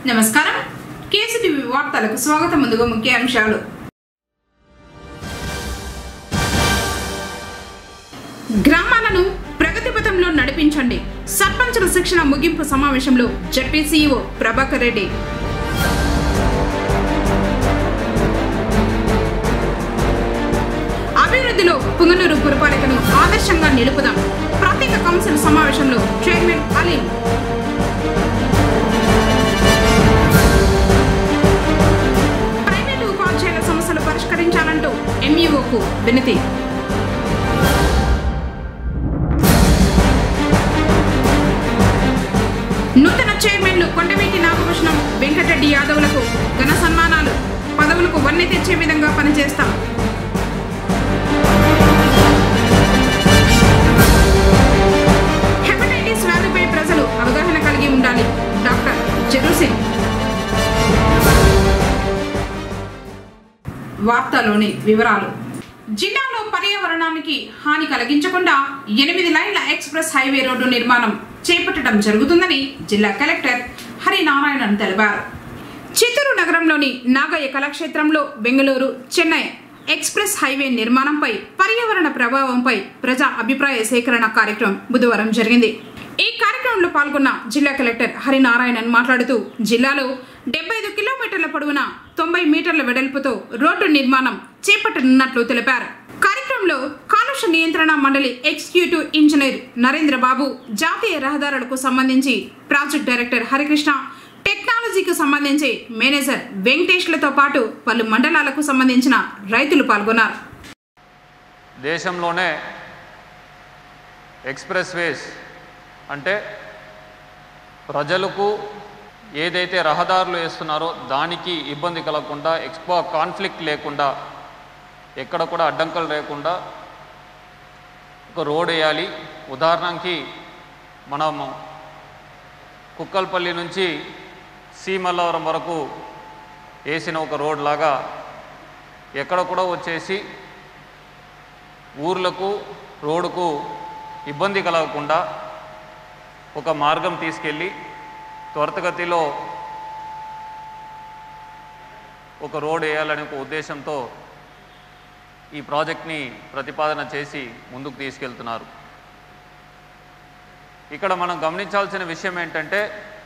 నమస్కారం కేసీటీవీ వార్తలకు స్వాగతం. ముందుగా ముఖ్యాంశాలు. గ్రామాలను ప్రగతి పథంలో నడిపించండి. సర్పంచుల శిక్షణ ముగింపు సమావేశంలో జడ్పీ సీఈఓ ప్రభాకర్ రెడ్డి. అభివృద్ధిలో పుంగనూరు పురపాలికను ఆదర్శంగా నిలుపుదాం. ప్రత్యేక కౌన్సిల్ సమావేశంలో చైర్మన్ అలీం. ప్రైవేటు ఉపాధ్యాయుల సమస్యలు పరిష్కరించాలంటూ ఎంఈఓకు వినతి. నూతన చైర్మన్లు కొండవీటి నాగభూషణం, వెంకటరెడ్డి యాదవ్లకు ఘన సన్మానాలు. పదవులకు వన్నె తెచ్చే విధంగా పనిచేస్తాం. హెపటైటిస్ వ్యాధిపై ప్రజలు అవగాహన కలిగి ఉండాలి. డాక్టర్ జరుసింగ్. వార్తలోని వివరాలు. జిల్లాలో పర్యావరణానికి హాని కలిగించకుండా 8 లైన్ల ఎక్స్ప్రెస్ హైవే రోడ్డు నిర్మాణం చేపట్టడం జరుగుతుందని జిల్లా కలెక్టర్ హరినారాయణన్ తెలిపారు. చిత్తూరు నగరంలోని నాగయ్య కళాక్షేత్రంలో బెంగళూరు చెన్నై ఎక్స్ప్రెస్ హైవే నిర్మాణంపై పర్యావరణ ప్రభావంపై ప్రజా అభిప్రాయ సేకరణ కార్యక్రమం బుధవారం జరిగింది. ఈ కార్యక్రమంలో పాల్గొన్న జిల్లా కలెక్టర్ హరినారాయణన్ మాట్లాడుతూ జిల్లాలో 75 కిలోమీటర్ల పొడవున 90 మీటర్ల వెడల్పుతో రోడ్డు నిర్మాణం చేపట్టనున్నట్లు తెలిపారు. కార్యక్రమంలో కాలుష్య నియంత్రణ మండలి ఎగ్జిక్యూటివ్ ఇంజనీర్ నరేంద్ర బాబు, జాతీయ రహదారులకు సంబంధించి ప్రాజెక్ట్ డైరెక్టర్ హరికృష్ణ, టెక్నాలజీకి సంబంధించి మేనేజర్ వెంకటేష్లతో పాటు పలు మండలాలకు సంబంధించిన రైతులు పాల్గొన్నారు. దేశంలోనే ఎక్స్ప్రెస్ వేస్ అంటే ప్రజలకు ఏదైతే రహదారులు వేస్తున్నారో దానికి ఇబ్బంది కలగకుండా, ఎక్కువ కాన్ఫ్లిక్ట్ లేకుండా, ఎక్కడ కూడా అడ్డంకులు లేకుండా ఒక రోడ్ వేయాలి. ఉదాహరణకి మనం కుక్కల్పల్లి నుంచి సీమల్లవరం వరకు వేసిన ఒక రోడ్ లాగా ఎక్కడ కూడా వచ్చేసి ఊర్లకు రోడ్డుకు ఇబ్బంది కలగకుండా ఒక మార్గం తీసుకెళ్ళి త్వరితగతిలో ఒక రోడ్ వేయాలనే ఒక ఉద్దేశంతో ఈ ప్రాజెక్ట్ని ప్రతిపాదన చేసి ముందుకు తీసుకెళ్తున్నారు. ఇక్కడ మనం గమనించాల్సిన విషయం ఏంటంటే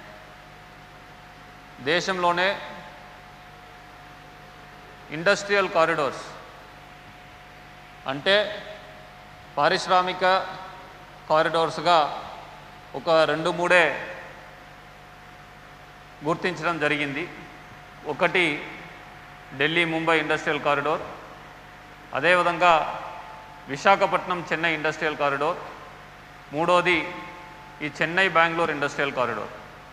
దేశంలోనే ఇండస్ట్రియల్ కారిడార్స్ అంటే పారిశ్రామిక కారిడార్స్గా ఒక 2-3 గుర్తించడం జరిగింది. ఒకటి ఢిల్లీ ముంబై ఇండస్ట్రియల్ కారిడార్, అదేవిధంగా విశాఖపట్నం చెన్నై ఇండస్ట్రియల్ కారిడార్, మూడోది ఈ చెన్నై బెంగళూరు ఇండస్ట్రియల్ కారిడార్.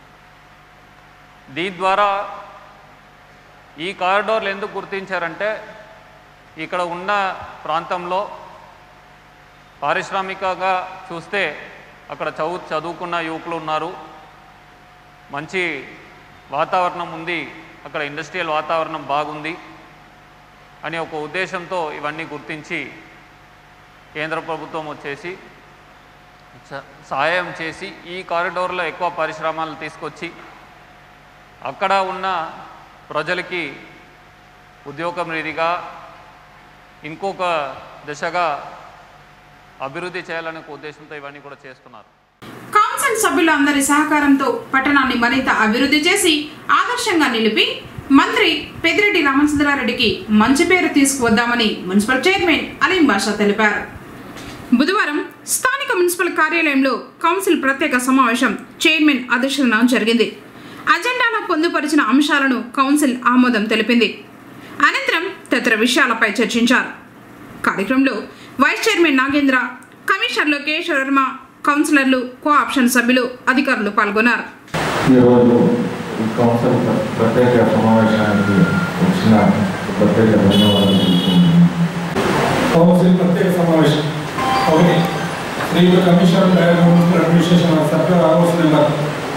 దీని ద్వారా ఈ కారిడార్లు ఎందుకు గుర్తించారంటే ఇక్కడ ఉన్న ప్రాంతంలో పారిశ్రామికగా చూస్తే అక్కడ చదువుకున్న యువకులు ఉన్నారు, మంచి వాతావరణం ఉంది, అక్కడ ఇండస్ట్రియల్ వాతావరణం బాగుంది అని ఒక ఉద్దేశంతో ఇవన్నీ గుర్తించి కేంద్ర ప్రభుత్వం వచ్చేసి సహాయం చేసి ఈ కారిడార్లో ఎక్కువ పరిశ్రమలు తీసుకొచ్చి అక్కడ ఉన్న ప్రజలకి ఉద్యోగం రీతిగా ఇంకొక దిశగా అభివృద్ధి చేయాలనే ఉద్దేశంతో ఇవన్నీ కూడా చేస్తున్నారు. కౌన్సిల్ సభ్యులందరి సహకారంతో పట్టణాన్ని మరింత అభివృద్ధి చేసి ఆదర్శంగా నిలిపి మంత్రి పెద్దిరెడ్డి రామచంద్రారెడ్డికి మంచి పేరు తీసుకువద్దామని మున్సిపల్ చైర్మన్ అలీం బాషా తెలిపారు. బుధవారం స్థానిక మున్సిపల్ కార్యాలయంలో కౌన్సిల్ ప్రత్యేక సమావేశం చైర్మన్ అధ్యక్షతన జరిగింది. అజెండాలో పొందుపరిచిన అంశాలను కౌన్సిల్ ఆమోదం తెలిపింది. అనంతరం తదితర విషయాలపై చర్చించారు. కార్యక్రమంలో vice chairman Nagendra, commissioner Lokesh Varma, కౌన్సిలర్లు, కో ఆప్షన్ సభ్యులు, అధికారులు పాల్గొన్నారు. కౌన్సిల్ ప్రత్యేక సమావేశానికి వచ్చిన ప్రత్యేక ధన్యవాదాలు. కౌన్సిల్ ప్రత్యేక సమావేశం 1 శ్రీయుత commissioner director municipal administration circular ROs number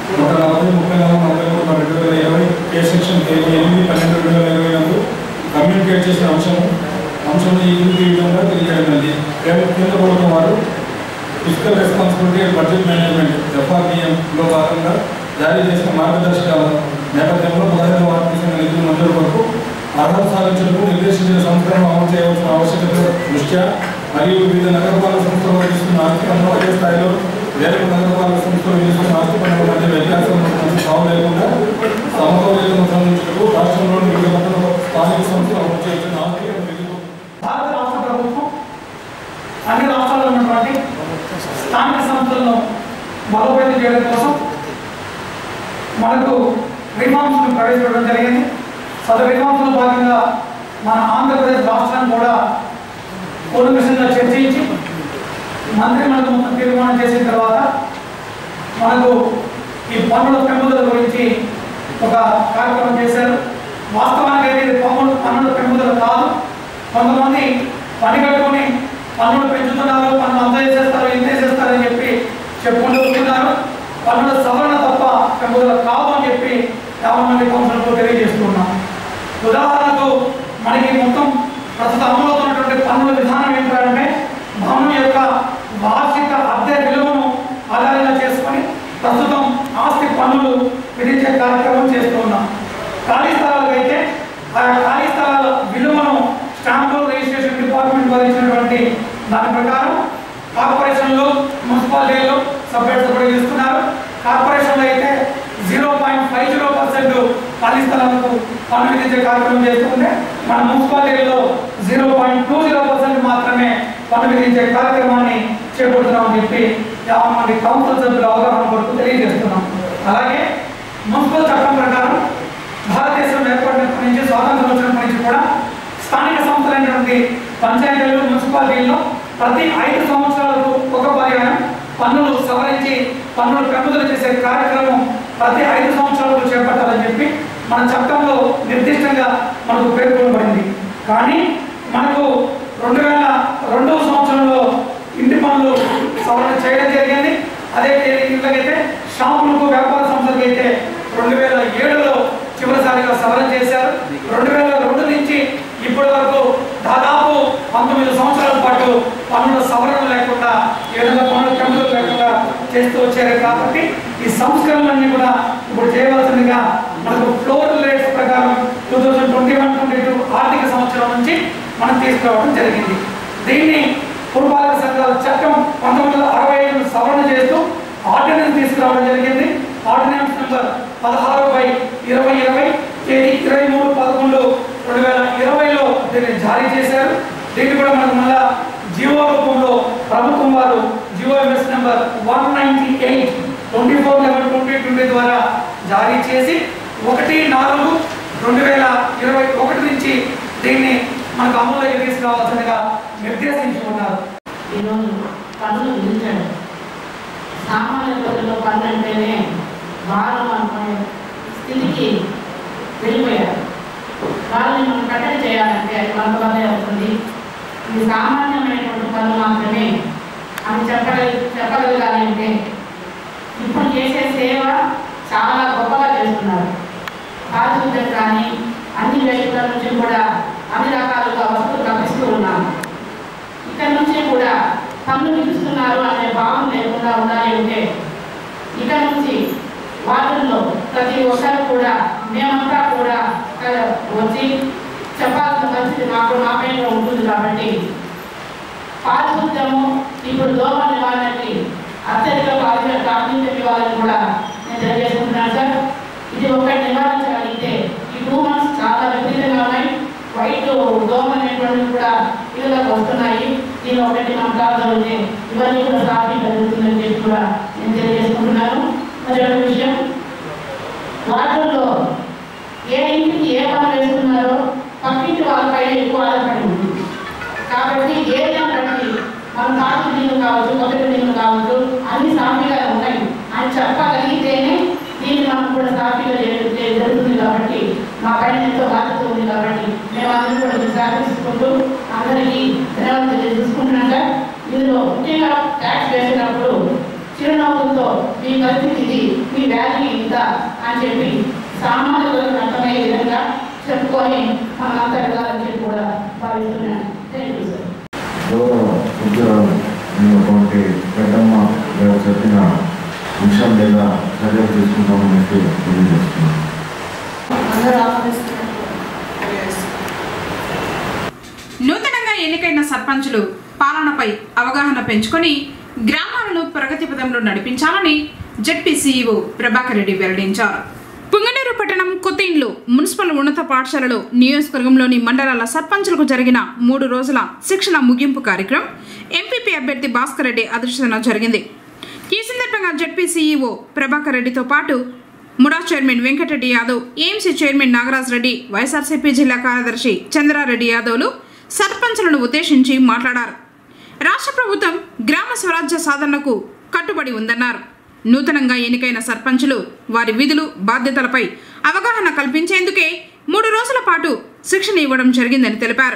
140-34/2020 K section 8/12/2020 communicate చేసిన అంశం ఈ విధంగా తెలియజేయబడింది. కేంద్ర ప్రభుత్వం వారు physical responsibility and budget management FRBM లో భాగంగా జారీ చేసిన మార్గదర్శకాల నేపథ్యంలో 15వ ఆర్థిక నిధుల మంజూరు కొరకు అర్హత సాధించేందుకు నిర్దేశించిన సంస్కరణ అమలు చేయవలసిన ఆవశ్యకత దృష్ట్యా మరియు వివిధ నగరపాలక సంస్థలు వహిస్తున్న ఆస్తిపన్ను అదే స్థాయిలో వేరే నగరపాలక సంస్థలు వహిస్తున్న ఆస్తిపన్నుల మధ్య వ్యత్యాసం సాగు లేకుండా సమతౌల్యతను సాధించేందుకు రాష్ట్రంలోని వివిధ స్థానిక సంస్థలు అమలు చేస్తున్న ఆర్థిక నిధులు భారత రాష్ట్ర ప్రభుత్వం అన్ని రాష్ట్రాల్లో ఉన్నటువంటి స్థానిక సంస్థలను బలోపేతం చేయడం కోసం మనకు రిఫార్మ్స్ను ప్రవేశపెట్టడం జరిగింది. సదరు రిఫార్మ్స్లో భాగంగా మన ఆంధ్రప్రదేశ్ రాష్ట్రాన్ని కూడా కూలంకషంగా చర్చించి మంత్రిమండలి మొత్తం తీర్మానం చేసిన తర్వాత మనకు ఈ పన్నుల పెంపుదల గురించి ఒక కార్యక్రమం చేశారు. వాస్తవానికి అయితే ఇది పన్నుల పెంపుదల కాదు. కొంతమంది పని కట్టుకుని పన్నులు పెంచుతున్నారు, పన్నులు అంత వేసేస్తారు, ఇంత వేసేస్తారని చెప్పి చెప్పుకుంటూ వస్తున్నారు. పన్నుల సవరణ తప్ప పెంపుదల కాదు అని చెప్పి 50 మంది కౌన్సిలర్తో తెలియజేస్తున్నాం. ఉదాహరణకు మనకి మొత్తం ప్రస్తుతం అమలవుతున్నటువంటి పన్నుల విధానం ఏంటంటే భవనం యొక్క వార్షిక అద్దె విలువను ఆధారంగా చేసుకొని ప్రస్తుతం ఆస్తి పన్నులు విధించే కార్యక్రమం చేస్తున్నాం. ఖాళీ స్థలాలకు అయితే ఆ ఖాళీ స్థలాల విలువను స్టాంపులు రిజిస్ట్రేషన్ డిపార్ట్మెంట్ భరించినటువంటి దాని ప్రకారం కార్పొరేషన్లో మున్సిపాలిటీలో సపరేట్ చేస్తున్నారు. కార్పొరేషన్లో అయితే 0.50% ఖాళీ స్థలాలకు పన్ను విధించే కార్యక్రమం చేస్తుంటే మన మున్సిపాలిటీలో 0.20% మాత్రమే పన్ను విధించే కార్యక్రమాన్ని చేపడుతున్నామని చెప్పి 50 మంది కౌన్సిల్ సభ్యుల అవగాహన కొరకు తెలియజేస్తున్నాం. అలాగే మున్సిపల్ చట్టం ప్రకారం భారతదేశం ఏర్పడినప్పటి నుంచి స్వాతంత్రం వచ్చినప్పటి నుంచి కూడా స్థానిక సంస్థలైనటువంటి పంచాయతీలు మున్సిపాలిటీల్లో ప్రతి 5 సంవత్సరాలకు ఒక పర్యాయం పన్నులు సవరించి పన్నులు పెంపుదల చేసే కార్యక్రమం ప్రతి 5 సంవత్సరాలకు చేపట్టాలని చెప్పి మన చట్టంలో నిర్దిష్టంగా మనకు పేర్కొనబడింది. కానీ మనకు 2002 సంవత్సరంలో ఇంటి పన్నులు సవరణ చేయడం జరిగింది. అదే ఇళ్ళకైతే షాపులకు వ్యాపార సంస్థలకు అయితే 2007లో చివరిసారిగా సవరణ చేశారు. 2002 నుంచి ఇప్పటి వరకు దాదాపు 19 సంవత్సరాల పాటు పన్నుల సవరణ లేకుండా ఏదైనా పన్నుల పెంపుదల లేకుండా చేస్తూ వచ్చారు. కాబట్టి ఈ సంస్కరణలన్నీ కూడా ఇప్పుడు చేయవలసిందిగా మనకు ఫ్లోర్ రేట్స్ ప్రకారం 2021-22 ఆర్థిక సంవత్సరం నుంచి మనం తీసుకురావడం జరిగింది. దీన్ని పురపాలక సంఘాల చట్టం 1965 సవరణ చేస్తూ ఆర్డినెన్స్ తీసుకురావడం జరిగింది. ఆర్డినెన్స్ నెంబర్ 16/2020 తేదీ 23/11/2020లో దీన్ని జారీ చేశారు. దీన్ని కూడా మనకు మళ్ళా జీవో రూపంలో ప్రభుత్వం వారు జీవోఎంఎస్ నెంబర్ 198 24/11/2020 ద్వారా జారీ చేసి 1/4/2021 నుంచి దీన్ని మనకు అమలులోకి తీసుకురావాల్సిందిగా నిర్దేశించుకున్నారు. ఈరోజు పన్నులు విధించండి. సామాన్య ప్రజల్లో పన్ను అంటేనే భారం అనుకునే స్థితికి వెళ్ళిపోయారు. వాళ్ళని మనం కట్టడి చేయాలంటే అది మన వల్లే అవుతుంది. ఇది సామాన్యమైనటువంటి పనులు మాత్రమే అని చెప్పగలగాలి అంటే ఇప్పుడు చేసే సేవ చాలా గొప్పగా చేస్తున్నారు. పారిశుద్ధ్యం కానీ అన్ని వ్యక్తుల నుంచి కూడా అన్ని రకాలుగా వస్తువులు లభిస్తూ ఉన్నాము. ఇక్కడ నుంచి కూడా పన్ను విధిస్తున్నారు అనే భావం లేకుండా ఉండాలి అంటే ఇక్కడ నుంచి వాటిల్లో ప్రతి ఒక్కరు కూడా మేమంతా కూడా వచ్చి చెప్పాల్సిన పరిస్థితి మా పైన ఉంటుంది. కాబట్టి పారిశుద్ధ్యము ఇప్పుడు దోమ నివారణకి అత్యధిక ప్రాధాన్యత ఇవ్వాలని కూడా నేను తెలియజేసుకుంటున్నాను సార్. ఇది ఒకటి నివారించగలిగితే ఈ 2 months చాలా విపరీతంగా ఉన్నాయి. వైట్ దోమ అనేటువంటివి కూడా ఇళ్ళకి వస్తున్నాయి. దీని ఒకటి మనం కాగలిగితే ఇవన్నీ కూడా సాఫీ జరుగుతుందని చెప్పి కూడా నేను తెలియజేసుకుంటున్నాను. మరి ఒక విషయం, వాటిల్లో ఏ ఇంటికి ఏ పని వేస్తున్నారో పక్కింటి వాళ్ళపైన ఎక్కువ ఆధారపడి ఉంటుంది. కాబట్టి ఏదైనా బట్టి మనం పాత నీళ్ళు కావచ్చు, కొత్త నీళ్ళు కావచ్చు, అన్ని సాఫీగా ఉన్నాయి అని చెప్పగలిగితేనే దీన్ని మనం కూడా సాఫీగా జరుగుతుంది. కాబట్టి మా పైన ఎంతో బాధ్యత ఉంది. కాబట్టి మేము అందరూ కూడా సహకరించుకుంటూ అందరికీ ధన్యవాదాలు చూసుకుంటున్నాక ఇందులో ముఖ్యంగా ట్యాక్స్ వేసినప్పుడు చిరునవ్వులతో మీ పరిస్థితి ఇది, మీ వ్యాల్యూ ఇంత అని చెప్పి సామాన్యులకు అర్థమయ్యే విధంగా చెప్పుకొని మనంతా వెళ్ళాలని చెప్పి కూడా భావిస్తున్నాను. Thank you sir. ఉద్యోగులు పెద్దమ్మ గారు చెప్పిన అంశం లేదా చర్యలు తీసుకుంటామని తెలియజేస్తున్నాను. అందరూ ఆమోదిస్తున్నారు. నూతనంగా ఎన్నికైన సర్పంచులు పాలనపై అవగాహన పెంచుకొని గ్రామాలను ప్రగతి పదంలో నడిపించాలని జెడ్పీ సీఈఓ ప్రభాకర్ రెడ్డి వెల్లడించారు. పుంగనూరు పట్టణం కొత్త ఇండ్లు మున్సిపల్ ఉన్నత పాఠశాలలో నియోజకవర్గంలోని మండలాల సర్పంచులకు జరిగిన 3 రోజుల శిక్షణ ముగింపు కార్యక్రమం ఎంపీపీ అభ్యర్థి భాస్కర్ రెడ్డి అధ్యక్షతన జరిగింది. ఈ సందర్భంగా జెడ్పీ సీఈఓ ప్రభాకర్ రెడ్డితో పాటు MUDA chairman Venkatareddy Yadav, AMC chairman Nagaraj Reddy, YSRCP జిల్లా కార్యదర్శి చంద్రారెడ్డి యాదవ్లు సర్పంచులను ఉద్దేశించి మాట్లాడారు. రాష్ట్ర ప్రభుత్వం గ్రామ స్వరాజ్య సాధనకు కట్టుబడి ఉందన్నారు. నూతనంగా ఎన్నికైన సర్పంచులు వారి విధులు బాధ్యతలపై అవగాహన కల్పించేందుకే 3 రోజుల పాటు శిక్షణ ఇవ్వడం జరిగిందని తెలిపారు.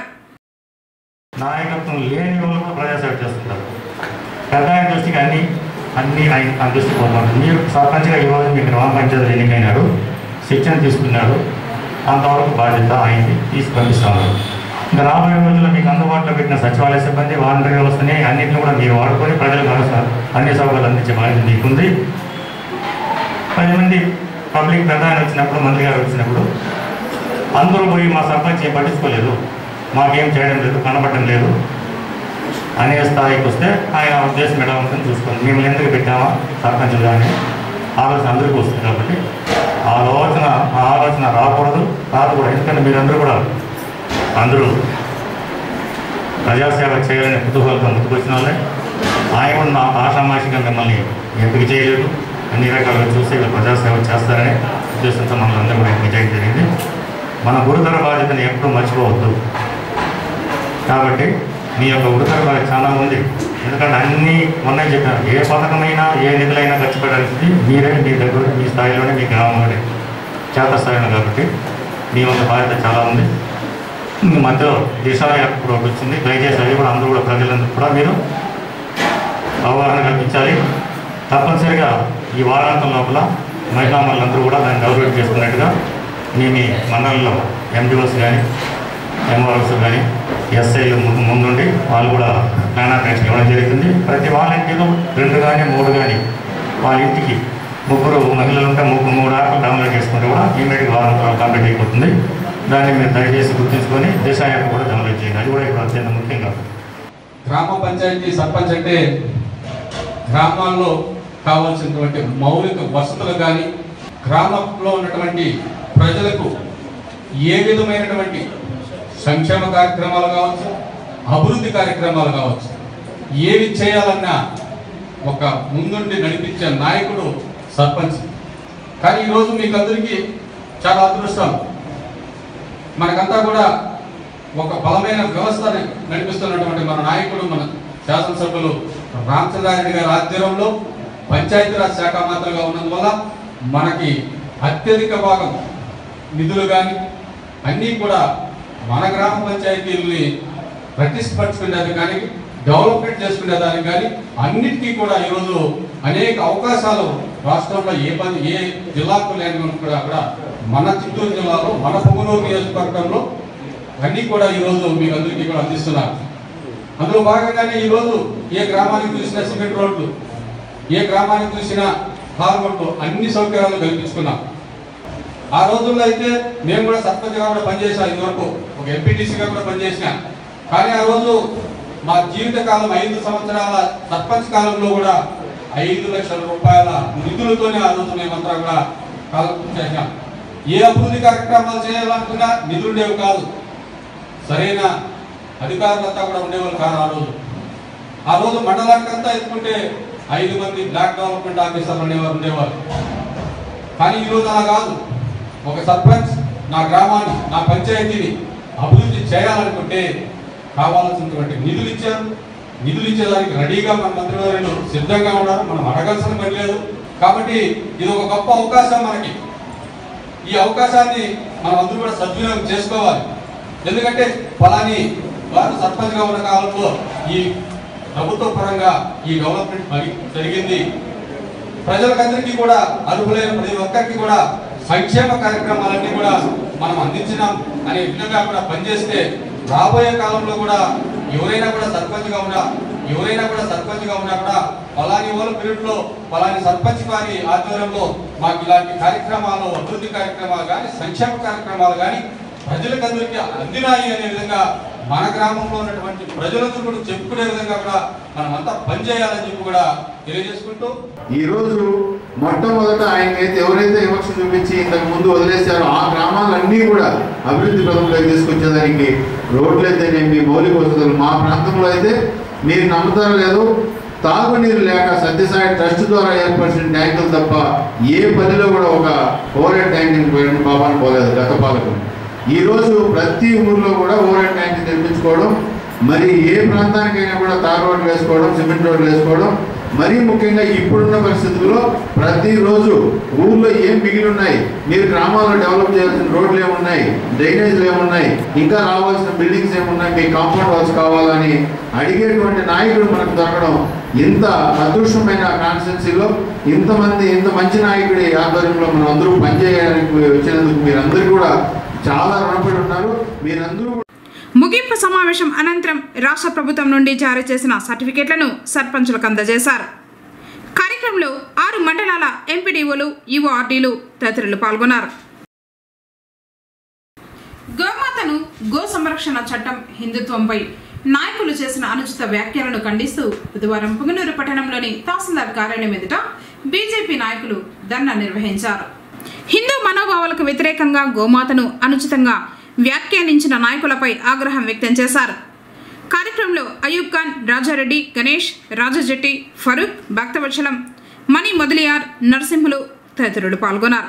నాయకత్వం లేని వాళ్ళు ప్రజాసేవ చేస్తుంటారు. పెద్ద ఆయన దృష్టికి అన్ని ఆయన దృష్టి పోతుంది. మీరు సర్పంచ్గా ఈరోజు మీ గ్రామ పంచాయతీ ఎన్నికైనారు, శిక్షణ తీసుకున్నారు, అంతవరకు బాధ్యత ఆయన్ని తీసి పంపిస్తున్నారు. ఇంకా రాబోయే రోజుల్లో మీకు అందుబాటులో పెట్టిన సచివాలయ సిబ్బంది, వాలంటరీ వ్యవస్థని అన్నింటినీ కూడా మీరు వాడుకొని ప్రజలకు అన్ని సౌకర్యాలు అందించే బాధ్యత మీకుంది. 10 మంది పబ్లిక్ ప్రధాని వచ్చినప్పుడు, మంత్రి గారు వచ్చినప్పుడు అందరూ పోయి మా సర్పంచ్ ఏం పట్టించుకోలేదు, మాకేం చేయడం లేదు, కనబడడం లేదు అనే స్థాయికి వస్తే ఆయన ఉద్దేశం ఎలా ఉంటుందని చూసుకోండి. మిమ్మల్ని ఎందుకు పెట్టామా సర్పంచులు కానీ ఆలోచన అందరికీ వస్తుంది. కాబట్టి ఆలోచన రాకూడదు, రాదు కూడా. ఎందుకంటే మీరందరూ కూడా అందరూ ప్రజాసేవ చేయాలనే కుతూహలంతో ముందుకొచ్చిన వాళ్ళే. ఆయన కూడా నా ఆషామాషిగా మిమ్మల్ని ఎంపిక చేయలేదు, అన్ని రకాలుగా చూసి ప్రజాసేవ చేస్తారనే ఉద్దేశంతో మనల్ని అందరూ కూడా ఎంపిక చేయడం జరిగింది. మన గురుతర బాధ్యతను ఎప్పుడూ మర్చిపోవద్దు. కాబట్టి మీ యొక్క గురుతర బాధ్యత చాలా ఉంది. ఎందుకంటే అన్నీ మొన్నే చెప్పాను, ఏ పథకమైనా ఏ నిధులైనా ఖర్చు పెట్టాల్సింది మీరే, మీ దగ్గర మీ స్థాయిలోనే, మీ గ్రామంలోనే, క్షేత్రస్థాయిలో. కాబట్టి మీ వంత బాధ్యత చాలా ఉంది. మీ మధ్యలో దిశ యాప్ కూడా ఒకటి వచ్చింది. దయచేసి అది కూడా అందరూ కూడా ప్రజలందరూ కూడా మీరు అవగాహన కల్పించాలి. తప్పనిసరిగా ఈ వారాంతం లోపల మహిళా మండలందరూ కూడా దాన్ని డెవలప్ చేసుకున్నట్టుగా మీ మండలంలో ఎండిఓస్ కానీ ఎంఆర్ఓస్ కానీ ఎస్ఐలు ముందుండి వాళ్ళు కూడా ప్లాన్ ఆఫ్ యాక్షన్ ఇవ్వడం జరుగుతుంది. ప్రతి వాలంటీర్లు 2 కానీ 3 కానీ వాళ్ళ ఇంటికి 3 మహిళలు ఉంటే 3 యాప్లు డౌన్లోడ్ చేసుకుంటే కూడా ఇమీడియట్గా వారంతో కంప్లీట్ అయిపోతుంది. దాన్ని మీరు దయచేసి గుర్తుంచుకొని దిశ యాప్ కూడా డౌన్లోడ్ చేయండి. అది కూడా ఇప్పుడు అత్యంత ముఖ్యంగా. గ్రామ పంచాయతీ సర్పంచ్ అంటే గ్రామాల్లో కావాల్సినటువంటి మౌలిక వసతులు కానీ, గ్రామంలో ఉన్నటువంటి ప్రజలకు ఏ విధమైనటువంటి సంక్షేమ కార్యక్రమాలు కావచ్చు, అభివృద్ధి కార్యక్రమాలు కావచ్చు, ఏవి చేయాలన్నా ఒక ముందుండి నడిపించే నాయకుడు సర్పంచ్. కానీ ఈరోజు మీకు అందరికీ చాలా అదృష్టం, మనకంతా కూడా ఒక బలమైన వ్యవస్థని నడిపిస్తున్నటువంటి మన నాయకుడు, మన శాసనసభ్యులు రామచంద్రారెడ్డి గారి ఆధ్వర్యంలో పంచాయతీరాజ్ శాఖ మంత్రిగా ఉన్నందువల్ల మనకి అత్యధిక భాగం నిధులు కానీ అన్నీ కూడా మన గ్రామ పంచాయతీలని ప్రతిష్ఠించుకునేది కానీ, డెవలప్మెంట్ చేసుకునేదానికి కానీ అన్నిటికీ కూడా ఈరోజు అనేక అవకాశాలు రాష్ట్రంలో ఏ జిల్లాకు లేని కూడా మన చిత్తూరు జిల్లాలో, మన పొంగనూరు నియోజకవర్గంలో అన్నీ కూడా ఈరోజు మీకు అందరికీ కూడా అందిస్తున్నారు. అందులో భాగంగానే ఈరోజు ఏ గ్రామానికి చూసినా సిమెంట్ రోడ్లు, ఏ గ్రామానికి చూసినా హార్మోడ్లు, అన్ని సౌకర్యాలు కల్పించుకున్నాం. ఆ రోజుల్లో అయితే మేము కూడా సర్పంచ్గా కూడా పనిచేసాం. ఇదివరకు ఒక ఎంపీటీసీగా కూడా పనిచేసిన. కానీ ఆ రోజు మా జీవితకాలం 5 సంవత్సరాల సర్పంచ్ కాలంలో కూడా 5 లక్షల రూపాయల నిధులతోనే ఆ రోజు మేమంతా కూడా కాలం చేసాం. ఏ అభివృద్ధి కార్యక్రమాలు చేయాలనుకున్నా నిధులుండేవి కాదు, సరైన అధికారులంతా కూడా ఉండేవాళ్ళు కాదు. ఆ రోజు మండలానికంతా ఎత్తుకుంటే 5 మంది బ్లాక్ డెవలప్మెంట్ ఆఫీసర్లు ఉండేవారు. కానీ ఈరోజు అలా కాదు. ఒక సర్పంచ్ నా గ్రామాన్ని, నా పంచాయతీని అభివృద్ధి చేయాలనుకుంటే కావాల్సినటువంటి నిధులు ఇచ్చారు. నిధులు ఇచ్చేదానికి రెడీగా మన మంత్రివర్యులు సిద్ధంగా ఉన్నారు. మనం అడగాల్సిన పని లేదు. కాబట్టి ఇది ఒక గొప్ప అవకాశం మనకి. ఈ అవకాశాన్ని మనం అందరూ కూడా సద్వినియోగం చేసుకోవాలి. ఎందుకంటే ఫలాని వారు సర్పంచ్గా ఉన్న కాలంలో ఈ ప్రభుత్వ పరంగా ఈ డెవలప్మెంట్ జరిగింది, ప్రజలకందరికీ కూడా అర్హులైన ప్రతి ఒక్కరికి కూడా సంక్షేమ కార్యక్రమాలన్నీ కూడా మనం అందించినాం అనే విధంగా కూడా పనిచేస్తే రాబోయే కాలంలో కూడా ఎవరైనా కూడా సర్పంచ్గా ఉన్నా కూడా పలాని వాళ్ళ పీరియడ్లో పలాని సర్పంచ్ గారి ఆధ్వర్యంలో మాకు ఇలాంటి కార్యక్రమాలు, అభివృద్ధి కార్యక్రమాలు కానీ, సంక్షేమ కార్యక్రమాలు కానీ ప్రజలకందరికీ అందినాయి అనే విధంగా మన గ్రామంలో ఉన్నటువంటి ప్రజలందరూ కూడా చెప్పుకునే విధంగా కూడా మనమంతా పనిచేయాలని చెప్పి కూడా తెలియజేసుకుంటూ, ఈరోజు మొట్టమొదట ఆయనకైతే ఎవరైతే వివక్ష చూపించి ఇంతకు ముందు వదిలేశారో ఆ గ్రామాలన్నీ కూడా అభివృద్ధి పదంలోకి తీసుకొచ్చేదానికి రోడ్లయితేనేమి, మౌలిక వసతులు మా ప్రాంతంలో అయితే మీరు నమ్ముతారో లేదో తాగునీరు లేక సత్యసాయి ట్రస్ట్ ద్వారా ఏర్పరిచిన ట్యాంకులు తప్ప ఏ పనిలో కూడా ఒక ఓవర్ హెడ్ ట్యాంక్ పోయిన పాపాన్ని పోలేదు గత పాలకులు. ఈరోజు ప్రతి ఊర్లో కూడా ఓవర్ హెడ్ ట్యాంక్ నిర్మించుకోవడం, మరి ఏ ప్రాంతానికైనా కూడా తార్ రోడ్లు వేసుకోవడం, సిమెంట్ రోడ్లు వేసుకోవడం, మరీ ముఖ్యంగా ఇప్పుడున్న పరిస్థితుల్లో ప్రతిరోజు ఊర్లో ఏం మిగిలి ఉన్నాయి, మీరు గ్రామాల్లో డెవలప్ చేయాల్సిన రోడ్లు ఏమున్నాయి, డ్రైనేజ్లు ఏమున్నాయి, ఇంకా రావాల్సిన బిల్డింగ్స్ ఏమున్నాయి, మీ కాంపౌండ్ వాల్స్ కావాలని అడిగేటువంటి నాయకుడు మనకు దొరకడం ఇంత అదృష్టమైన కాన్స్టిట్యున్సీలో ఇంత మంచి నాయకుడి ఆధ్వర్యంలో మనం అందరూ పనిచేయడానికి వచ్చినందుకు మీరందరూ కూడా చాలా రుణపడి ఉన్నారు. మీరందరూ ముగింపు సమావేశం అనంతరం రాష్ట్ర ప్రభుత్వం నుండి జారీ చేసిన సర్టిఫికెట్లను సర్పంచులకు అందజేశారు. కార్యక్రమంలో 6 మండలాల ఎంపీడీఓలు, ఈఓఆర్డీలు తదితరులు పాల్గొన్నారు. గోమాతను గో సంరక్షణ చట్టం హిందుత్వంపై నాయకులు చేసిన అనుచిత వ్యాఖ్యలను ఖండిస్తూ బుధవారం పుంగనూరు పట్టణంలోని తహసీల్దార్ కార్యాలయం ఎదుట బీజేపీ నాయకులు ధర్నా నిర్వహించారు. హిందూ మనోభావాలకు వ్యతిరేకంగా గోమాతను అనుచితంగా వ్యాఖ్యానించిన నాయకులపై ఆగ్రహం వ్యక్తం చేశారు. కార్యక్రమంలో అయూబ్ ఖాన్, రాజారెడ్డి, గణేష్, రాజజెట్టి, ఫరూక్, భక్తవత్సలం, మణి మొదలియార్, నరసింహులు తదితరులు పాల్గొన్నారు.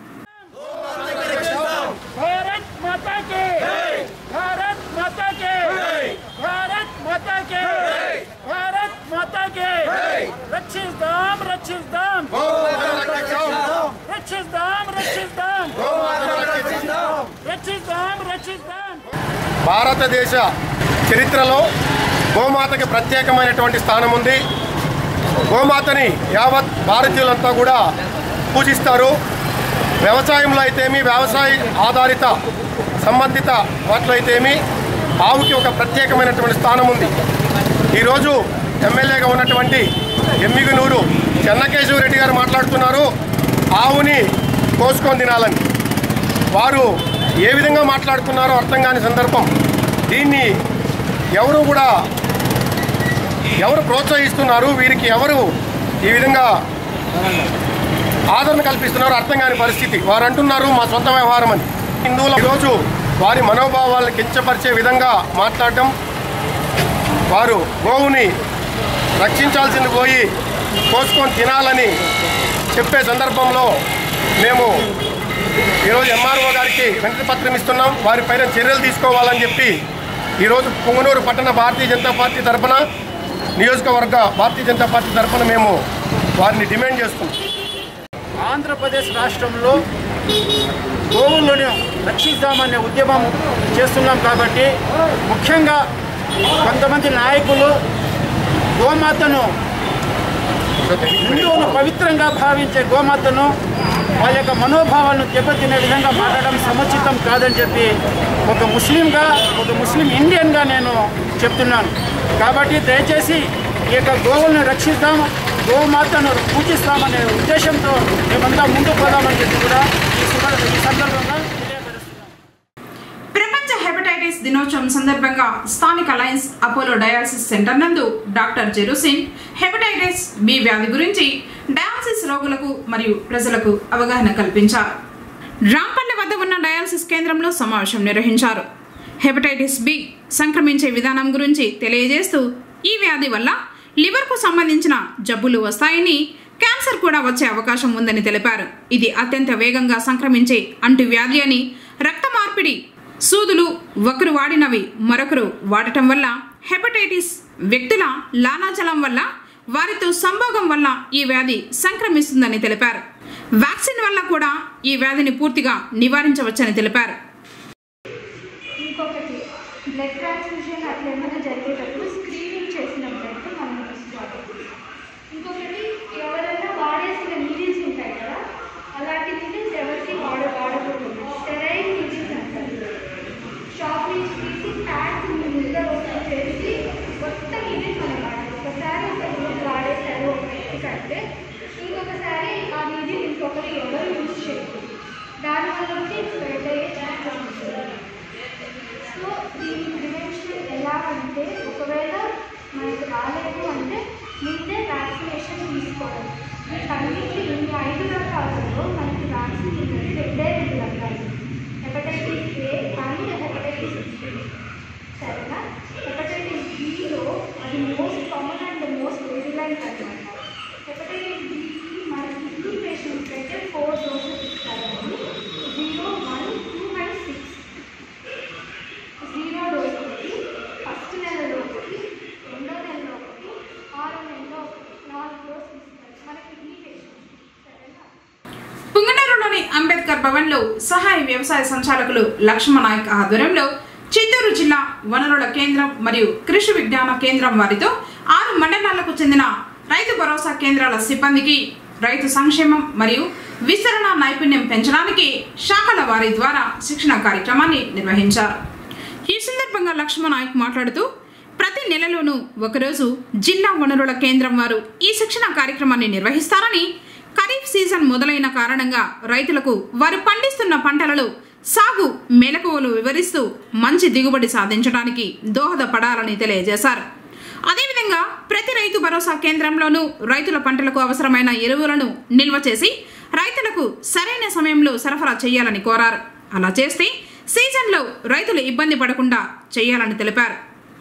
భారతదేశ చరిత్రలో గోమాతకి ప్రత్యేకమైనటువంటి స్థానం ఉంది. గోమాతని యావత్ భారతీయులంతా కూడా పూజిస్తారు. వ్యవసాయంలో అయితేమి, వ్యవసాయ ఆధారిత సంబంధిత వాటిలో అయితేమి ఆవుకి ఒక ప్రత్యేకమైనటువంటి స్థానం ఉంది. ఈరోజు ఎమ్మెల్యేగా ఉన్నటువంటి ఎమ్మిగనూరు చెన్నకేశవరెడ్డి గారు మాట్లాడుతున్నారు ఆవుని కోసుకొని తినాలని. వారు ఏ విధంగా మాట్లాడుతున్నారో అర్థం కాని సందర్భం. దీన్ని ఎవరు ప్రోత్సహిస్తున్నారు, వీరికి ఎవరు ఈ విధంగా ఆదరణ కల్పిస్తున్నారో అర్థం కాని పరిస్థితి. వారు అంటున్నారు మా సొంత వ్యవహారం అని. హిందువులు ఈరోజు వారి మనోభావాలను కించపరిచే విధంగా మాట్లాడటం, వారు గోవుని రక్షించాల్సింది పోయి కోసుకొని తినాలని చెప్పే సందర్భంలో మేము ఈరోజు ఎంఆర్ఓ గారికి వినతి పత్రం ఇస్తున్నాం. వారిపైన చర్యలు తీసుకోవాలని చెప్పి ఈరోజు పుంగనూరు పట్టణ భారతీయ జనతా పార్టీ తరఫున, నియోజకవర్గ భారతీయ జనతా పార్టీ తరఫున మేము వారిని డిమాండ్ చేస్తున్నాం. ఆంధ్రప్రదేశ్ రాష్ట్రంలో గోవులను రక్షిద్దామనే ఉద్యమం చేస్తున్నాం కాబట్టి ముఖ్యంగా కొంతమంది నాయకులు గోమాతను, హిందువులు పవిత్రంగా భావించే గోమాతను వాళ్ళ యొక్క మనోభావాలను దెబ్బతినే విధంగా మాట్లాడడం సముచితం కాదని చెప్పి ఒక ముస్లిం ఇండియన్గా నేను చెప్తున్నాను. కాబట్టి దయచేసి ఈ యొక్క గోవులను రక్షిద్దాం, గోమాతను పూజిస్తామనే ఉద్దేశంతో మేమంతా ముందుకు పోదామని చెప్పి కూడా ఈ సందర్భంగా తెలియపరుస్తున్నాం. ప్రపంచ హెపటైటిస్ దినోత్సవం సందర్భంగా స్థానిక లయన్స్ అపోలో డయాలసిస్ సెంటర్ నందు డాక్టర్ జెరూసిన్ హెపటైటిస్ బి వ్యాధి గురించి డయాలసిస్ రోగులకు మరియు ప్రజలకు అవగాహన కల్పించారు. రాంపల్లె వద్ద ఉన్న డయాలసిస్ కేంద్రంలో సమావేశం నిర్వహించారు. హెపటైటిస్ బి సంక్రమించే విధానం గురించి తెలియజేస్తూ ఈ వ్యాధి వల్ల లివర్కు సంబంధించిన జబ్బులు వస్తాయని, క్యాన్సర్ కూడా వచ్చే అవకాశం ఉందని తెలిపారు. ఇది అత్యంత వేగంగా సంక్రమించే అంటువ్యాధి అని, రక్త మార్పిడి, సూదులు ఒకరు వాడినవి మరొకరు వాడటం వల్ల, హెపటైటిస్ వ్యక్తుల లాలాజలం వల్ల, వారితో సంభోగం వల్ల ఈ వ్యాధి సంక్రమిస్తుందని తెలిపారు. వ్యాక్సిన్ వల్ల కూడా ఈ వ్యాధిని పూర్తిగా నివారించవచ్చని తెలిపారు. ఇంకొకటి బ్లడ్ ట్రాన్స్ఫ్యూజన్ అట్లా ఏమైనా జరిగేటప్పుడు స్క్రీనింగ్ చేసినట్లయితే మనం తీసుకోవాలి. ఇంకొకటి ఎవరైనా వాడేసిన నీడిల్స్ ఉంటాయి కదా, అలాంటి నీడిల్స్ ఎవరికి వాడకూడదు. స్టెరైల్ నీడిల్స్ అంటారు. షాప్ నుంచి తీసి ప్యాక్ ముద్ద చేసి కొత్త నీడిల్స్ మనం వాడాలి. ఒకసారి ఒక నీడిల్ వాడేసారు, ఒక తీసుకోవాలి. వీటన్నిటి ఈ 5 రకాలలో మనకి వ్యాక్సిన్ అనేది 2 రకాలు, hepatitis A and hepatitis B. సరేనా? హెపటైటిస్ Bలో అది most common and most prevalent అన్నమాట. హెపటైటిస్ Bకి మనకి ఈ పేషెంట్స్ అయితే 4 డోసెస్ ఇస్తారండి. 0, 1, 2 and 6. 0 డోస్ ఒకటి, ఫస్ట్ నెలలో ఒకటి, 2వ నెలలో ఒకటి, 6వ నెలలో ఒకటి, 4 డోసులు ఇస్తారు మనకి ఈ పేషెంట్స్. సరేనా? పుంగనూరులోని అంబేద్కర్ భవన్లో సహాయ వ్యవసాయ సంచాలకులు లక్ష్మణ నాయక్ ఆధ్వర్యంలో చిత్తూరు జిల్లా వనరుల కేంద్రం మరియు కృషి విజ్ఞాన కేంద్రం వారితో 6 మండలాలకు చెందిన రైతు భరోసా కేంద్రాల సిబ్బందికి రైతు సంక్షేమం మరియు విస్తరణ నైపుణ్యం పెంచడానికి శాఖల వారి ద్వారా శిక్షణ కార్యక్రమాన్ని నిర్వహించారు. ఈ సందర్భంగా లక్ష్మణ నాయక్ మాట్లాడుతూ ప్రతి నెలలోనూ ఒకరోజు జిల్లా వనరుల కేంద్రం వారు ఈ శిక్షణ కార్యక్రమాన్ని నిర్వహిస్తారని, ఖరీఫ్ సీజన్ మొదలైన కారణంగా రైతులకు వారు పండిస్తున్న పంటలలో సాగు మెలకువలు వివరిస్తూ మంచి దిగుబడి సాధించడానికి దోహదపడాలని తెలియజేశారు. అదేవిధంగా ప్రతి రైతు భరోసా కేంద్రంలోనూ రైతుల పంటలకు అవసరమైన ఎరువులను నిల్వ చేసి రైతులకు సరైన సమయంలో సరఫరా చేయాలని కోరారు. అలా చేస్తే సీజన్లో రైతులు ఇబ్బంది పడకుండా చేయాలని తెలిపారు.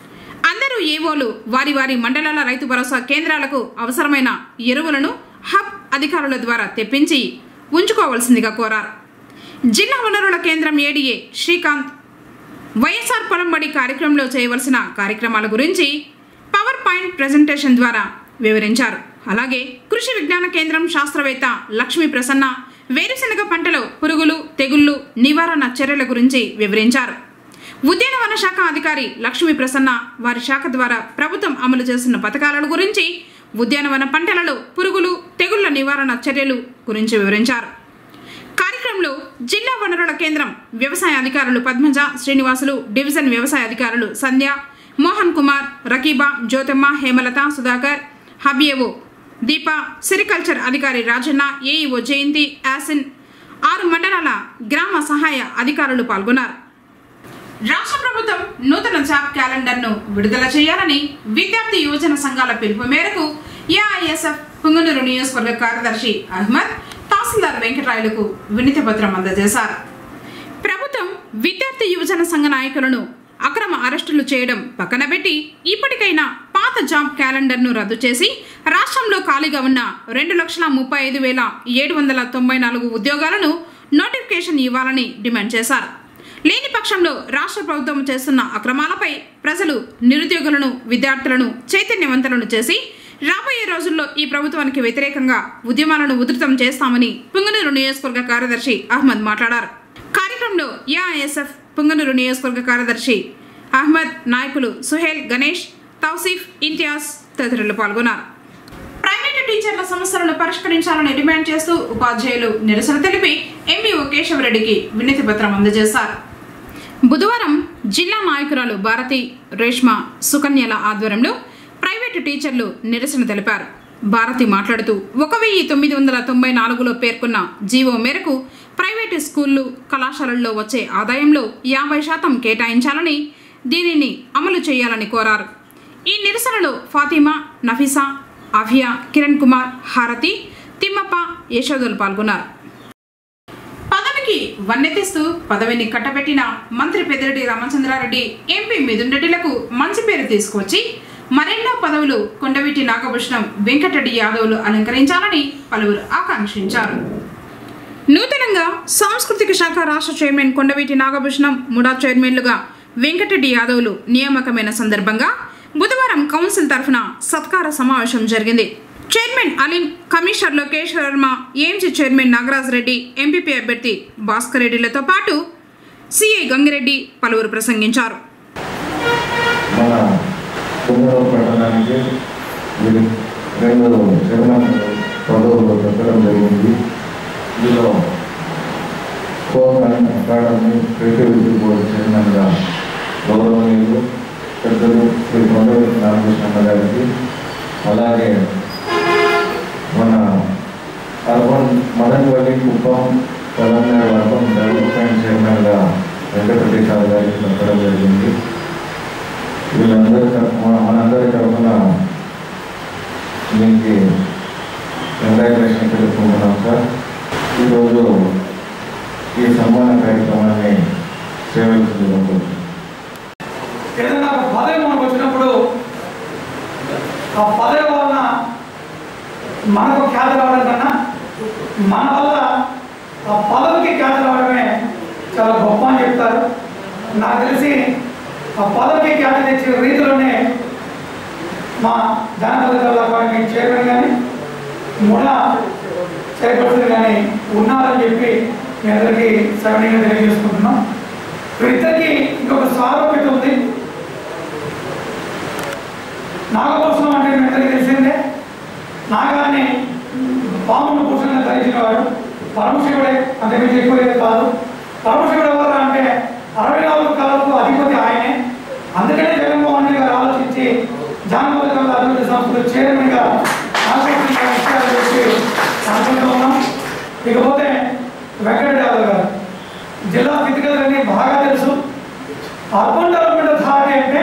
అందరూ ఏవోలు వారి వారి మండలాల రైతు భరోసా కేంద్రాలకు అవసరమైన ఎరువులను హబ్ అధికారుల ద్వారా తెప్పించి ఉంచుకోవాల్సిందిగా కోరారు. జిల్లా వనరుల కేంద్రం ఏడీఏ శ్రీకాంత్ వైఎస్ఆర్ పొలంబడి కార్యక్రమంలో చేయవలసిన కార్యక్రమాల గురించి పవర్ పాయింట్ ప్రెజెంటేషన్ ద్వారా వివరించారు. అలాగే కృషి విజ్ఞాన కేంద్రం శాస్త్రవేత్త లక్ష్మీ ప్రసన్న వేరుశెనగ పంటలో పురుగులు, తెగుళ్లు నివారణ చర్యల గురించి వివరించారు. ఉద్యానవన శాఖ అధికారి లక్ష్మీ ప్రసన్న వారి శాఖ ద్వారా ప్రభుత్వం అమలు చేస్తున్న పథకాల గురించి, ఉద్యానవన పంటలలో పురుగులు, తెగుళ్ల నివారణ చర్యలు గురించి వివరించారు. కార్యక్రమంలో జిల్లా వనరుల కేంద్రం వ్యవసాయ అధికారులు పద్మజ, శ్రీనివాసులు, డివిజన్ వ్యవసాయ అధికారులు సంధ్య, మోహన్ కుమార్, రకీబా, జ్యోతమ్మ, హేమలత, సుధాకర్, హబియేవో దీప, సెరికల్చర్ అధికారి రాజన్న, ఏఈఓ జయంతి, యాసిన్, 6 మండలాల గ్రామ సహాయ అధికారులు పాల్గొన్నారు. రాష్ట్ర ప్రభుత్వం నూతన జాబ్ క్యాలెండర్ను విడుదల చేయాలని విద్యార్థి యువజన సంఘాల పిలుపు మేరకు ఏఐఎస్ఎఫ్ పుంగనూరు నియోజకవర్గ కార్యదర్శి అహ్మద్ తహసీల్దార్ వెంకటరాయలకు వినతి పత్రం అందజేశారు. ప్రభుత్వం విద్యార్థి యువజన సంఘ నాయకులను అక్రమ అరెస్టులు చేయడం పక్కన పెట్టి ఇప్పటికైనా పాత జాబ్ క్యాలెండర్ను రద్దు చేసి రాష్ట్రంలో ఖాళీగా ఉన్న 2,35,794 ఉద్యోగాలను నోటిఫికేషన్ ఇవ్వాలని డిమాండ్ చేశారు. లేని పక్షంలో రాష్ట్ర ప్రభుత్వం చేస్తున్న అక్రమాలపై ప్రజలు, నిరుద్యోగులను, విద్యార్థులను చైతన్యవంతులను చేసి రాబోయే రోజుల్లో ఈ ప్రభుత్వానికి వ్యతిరేకంగా ఉద్యమాలను ఉధృతం చేస్తామని పుంగనూరు నియోజకవర్గ కార్యదర్శి అహ్మద్ మాట్లాడారు. కార్యక్రమంలో ఏఐఎస్ఎఫ్ పుంగనూరు నియోజకవర్గ కార్యదర్శి అహ్మద్, నాయకులు సుహేల్, గణేష్, తౌసీఫ్, ఇంతియాజ్ తదితరులు పాల్గొన్నారు. ప్రైవేటు టీచర్ల సమస్యలను పరిష్కరించాలని డిమాండ్ చేస్తూ ఉపాధ్యాయులు నిరసన తెలిపి ఎంఈఓ కేశవరెడ్డికి వినతి పత్రం అందజేశారు. బుధవారం జిల్లా నాయకురాలు భారతి, రేష్మ, సుకన్యల ఆధ్వర్యంలో ప్రైవేటు టీచర్లు నిరసన తెలిపారు. భారతి మాట్లాడుతూ 1994లో పేర్కొన్న జీవో మేరకు ప్రైవేటు స్కూళ్లు, కళాశాలల్లో వచ్చే ఆదాయంలో 50% కేటాయించాలని, దీనిని అమలు చేయాలని కోరారు. ఈ నిరసనలో ఫాతిమా, నఫీసా, అఫియా, కిరణ్ కుమార్, హారతి, తిమ్మప్ప, యశోదలు పాల్గొన్నారు. పదవికి వన్నెతిస్తూ పదవిని కట్టబెట్టిన మంత్రి పెద్దిరెడ్డి రామచంద్రారెడ్డి, ఎంపీ మిథున్ రెడ్డిలకు మంచి పేరు తీసుకొచ్చి మరెన్నో పదవులు కొండవీటి నాగభూషణం, వెంకటరెడ్డి యాదవ్లు అలంకరించాలని పలువురు ఆకాంక్షించారు. నూతనంగా సాంస్కృతిక శాఖ రాష్ట్ర చైర్మన్ కొండవీటి నాగభూషణం, ముడా చైర్మన్లుగా వెంకటరెడ్డి యాదవ్లు నియామకమైన సందర్భంగా బుధవారం కౌన్సిల్ తరఫున సత్కార సమావేశం జరిగింది. Chairman Aleem, commissioner Lokesh Varma, AMC chairman Nagaraj Reddy, MPP అభ్యర్థి భాస్కర్ రెడ్డిలతో పాటు సిఐ గంగిరెడ్డి పలువురు ప్రసంగించారు. పట్టణానికి 2 చైర్మన్ పదవులు పెట్టడం జరిగింది. ఇందులో ఫోక్ అకాడమీ క్రియేటివిటీ బోర్డు చైర్మన్గా గౌరవనీయులు పెద్దలు శ్రీ కొండవీటి నాగభూషణ గారికి, అలాగే మన urban Madanapalli, Kuppam, Telangana urban development చైర్మన్గా వెంకటరెడ్డి సార్ గారికి పెట్టడం జరిగింది. మనందరి తరఫున దీనికి కంగ్రాచులేషన్ తెలుపుకుంటున్నాం సార్. ఈరోజు ఈ సన్మాన కార్యక్రమాన్ని సేవించుకుంటున్నాం. ఏదైనా ఒక పదవి మనకు వచ్చినప్పుడు ఆ పదవి వలన మనకు ఖ్యాతి రావడం కన్నా మన వల్ల ఆ పదవికి ఖ్యాతి రావడమే చాలా గొప్ప అని చెప్తారు. నాకు తెలిసి ఆ పదవికి ఖ్యాతి తెచ్చే రీతిలోనే మా జానపద కళా అకాడమీ చైర్మన్ కానీ ముడా చైర్పర్సన్ కానీ ఉన్నారని చెప్పి మీ అందరికీ సవినీయంగా తెలియజేసుకుంటున్నాం. వీరిద్దరికీ ఇంకొక సారూప్యత ఉంది. నాగభూషణం అంటే మీ అందరికీ తెలిసిందే. నాగాన్ని పామును భూషణంగా ధరించిన వాడు పరమశివుడే, అంతకుమించి ఎక్కువ కాదు. పరమశివుడు ఎవరు అంటే 64 కాలకు అధిపతి ఆయనే. అందుకనే జగన్మోహన్ రెడ్డి గారు ఆలోచించి జానపద కళ అభివృద్ధి సంస్థలు చైర్మన్గా చెప్పి అనుకుంటూ ఉన్నాం. ఇకపోతే వెంకట యాదవ్ గారు జిల్లా స్థితిగతులన్నీ బాగా తెలుసు. అర్బన్ డెవలప్మెంట్ అథారిటీ అంటే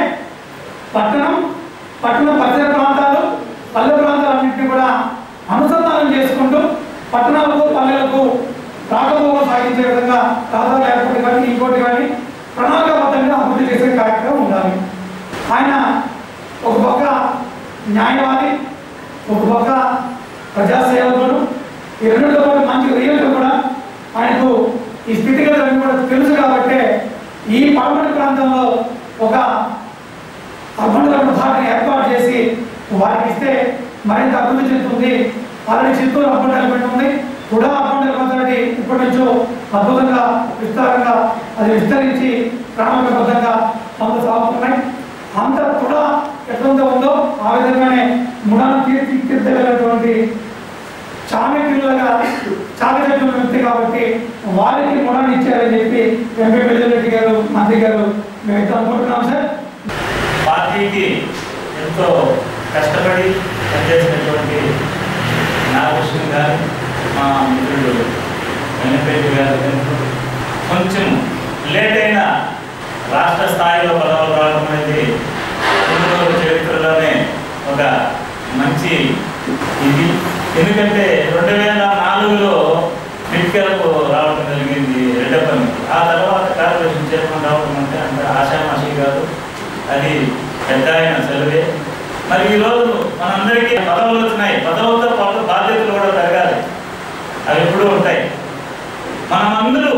పట్టణ పరిసర ప్రాంతాలు, పల్లె ప్రాంతాలన్నింటినీ కూడా అనుసంధానం చేసుకుంటూ పట్టణాలకు పల్లెలకు రాకపోకలు సాగించే విధంగా రహదారులు ఏర్పాటు కానీ ఇంకోటి కానీ ప్రణాళికాబద్ధంగా అభివృద్ధి చేసే కార్యక్రమం ఉండాలి. ఆయన ఒక పక్క న్యాయవాది, ఒక పక్క ప్రజాసేవకుడు, ఈ రెండుతో పాటు మంచి రియల్టర్ కూడా. ఆయనకు ఈ స్థితిగతులన్నీ కూడా తెలుసు కాబట్టి ఈ పడమటి ప్రాంతంలో ఒక అర్బన్ డెవలప్మెంట్ అథారిటీని ఏర్పాటు చేసి వారికి ఇస్తే మరింత అభివృద్ధి చెందుతుంది. ఆల్రెడీ చిత్తూరు అర్బన్ డెవలప్మెంట్ ఉంది, కూడా అర్బన్ డెవలప్మెంట్ అథారిటీ ఇప్పటి నుంచో అద్భుతంగా విస్తారంగా అది విస్తరించి ప్రణాళికాబద్ధంగా పనులు సాగుతున్నాయి. అంత కూడా ఎట్లంతా ఉందో ఆ విధంగానే ముడాను తీర్చిదిద్దగలిగినటువంటి చాణక్యులుగా చాకచక్యుల వ్యక్తి కాబట్టి వారికి ముడాన్ని ఇచ్చారని చెప్పి ఎంపీ పెద్దిరెడ్డి గారు, మంత్రి గారు మేము అనుకుంటున్నాం సార్. పార్టీకి ఎంతో కష్టపడి పనిచేసినటువంటి నాగకృష్ణ గారు, మా మిత్రుడు వెంకటరెడ్డి గారు కొంచెం లేట్ అయిన రాష్ట్ర స్థాయిలో పదవులు రావడం అనేది పుంగనూరు చరిత్రలోనే ఒక మంచి ఇది. ఎందుకంటే 2004లో మెడికల్కు రావడం జరిగింది రెడ్డప్పని. ఆ తర్వాత కార్పొరేషన్ చైర్మన్ రావడం అంటే అంత ఆశామాషి కాదు, అది పెద్ద ఆయన సెలవే. మరి ఈరోజు మనందరికీ పదవులు వచ్చినాయి, పదవులతో పాటు బాధ్యతలు కూడా పెరగాలి, అవి ఎప్పుడూ ఉంటాయి. మనమందరూ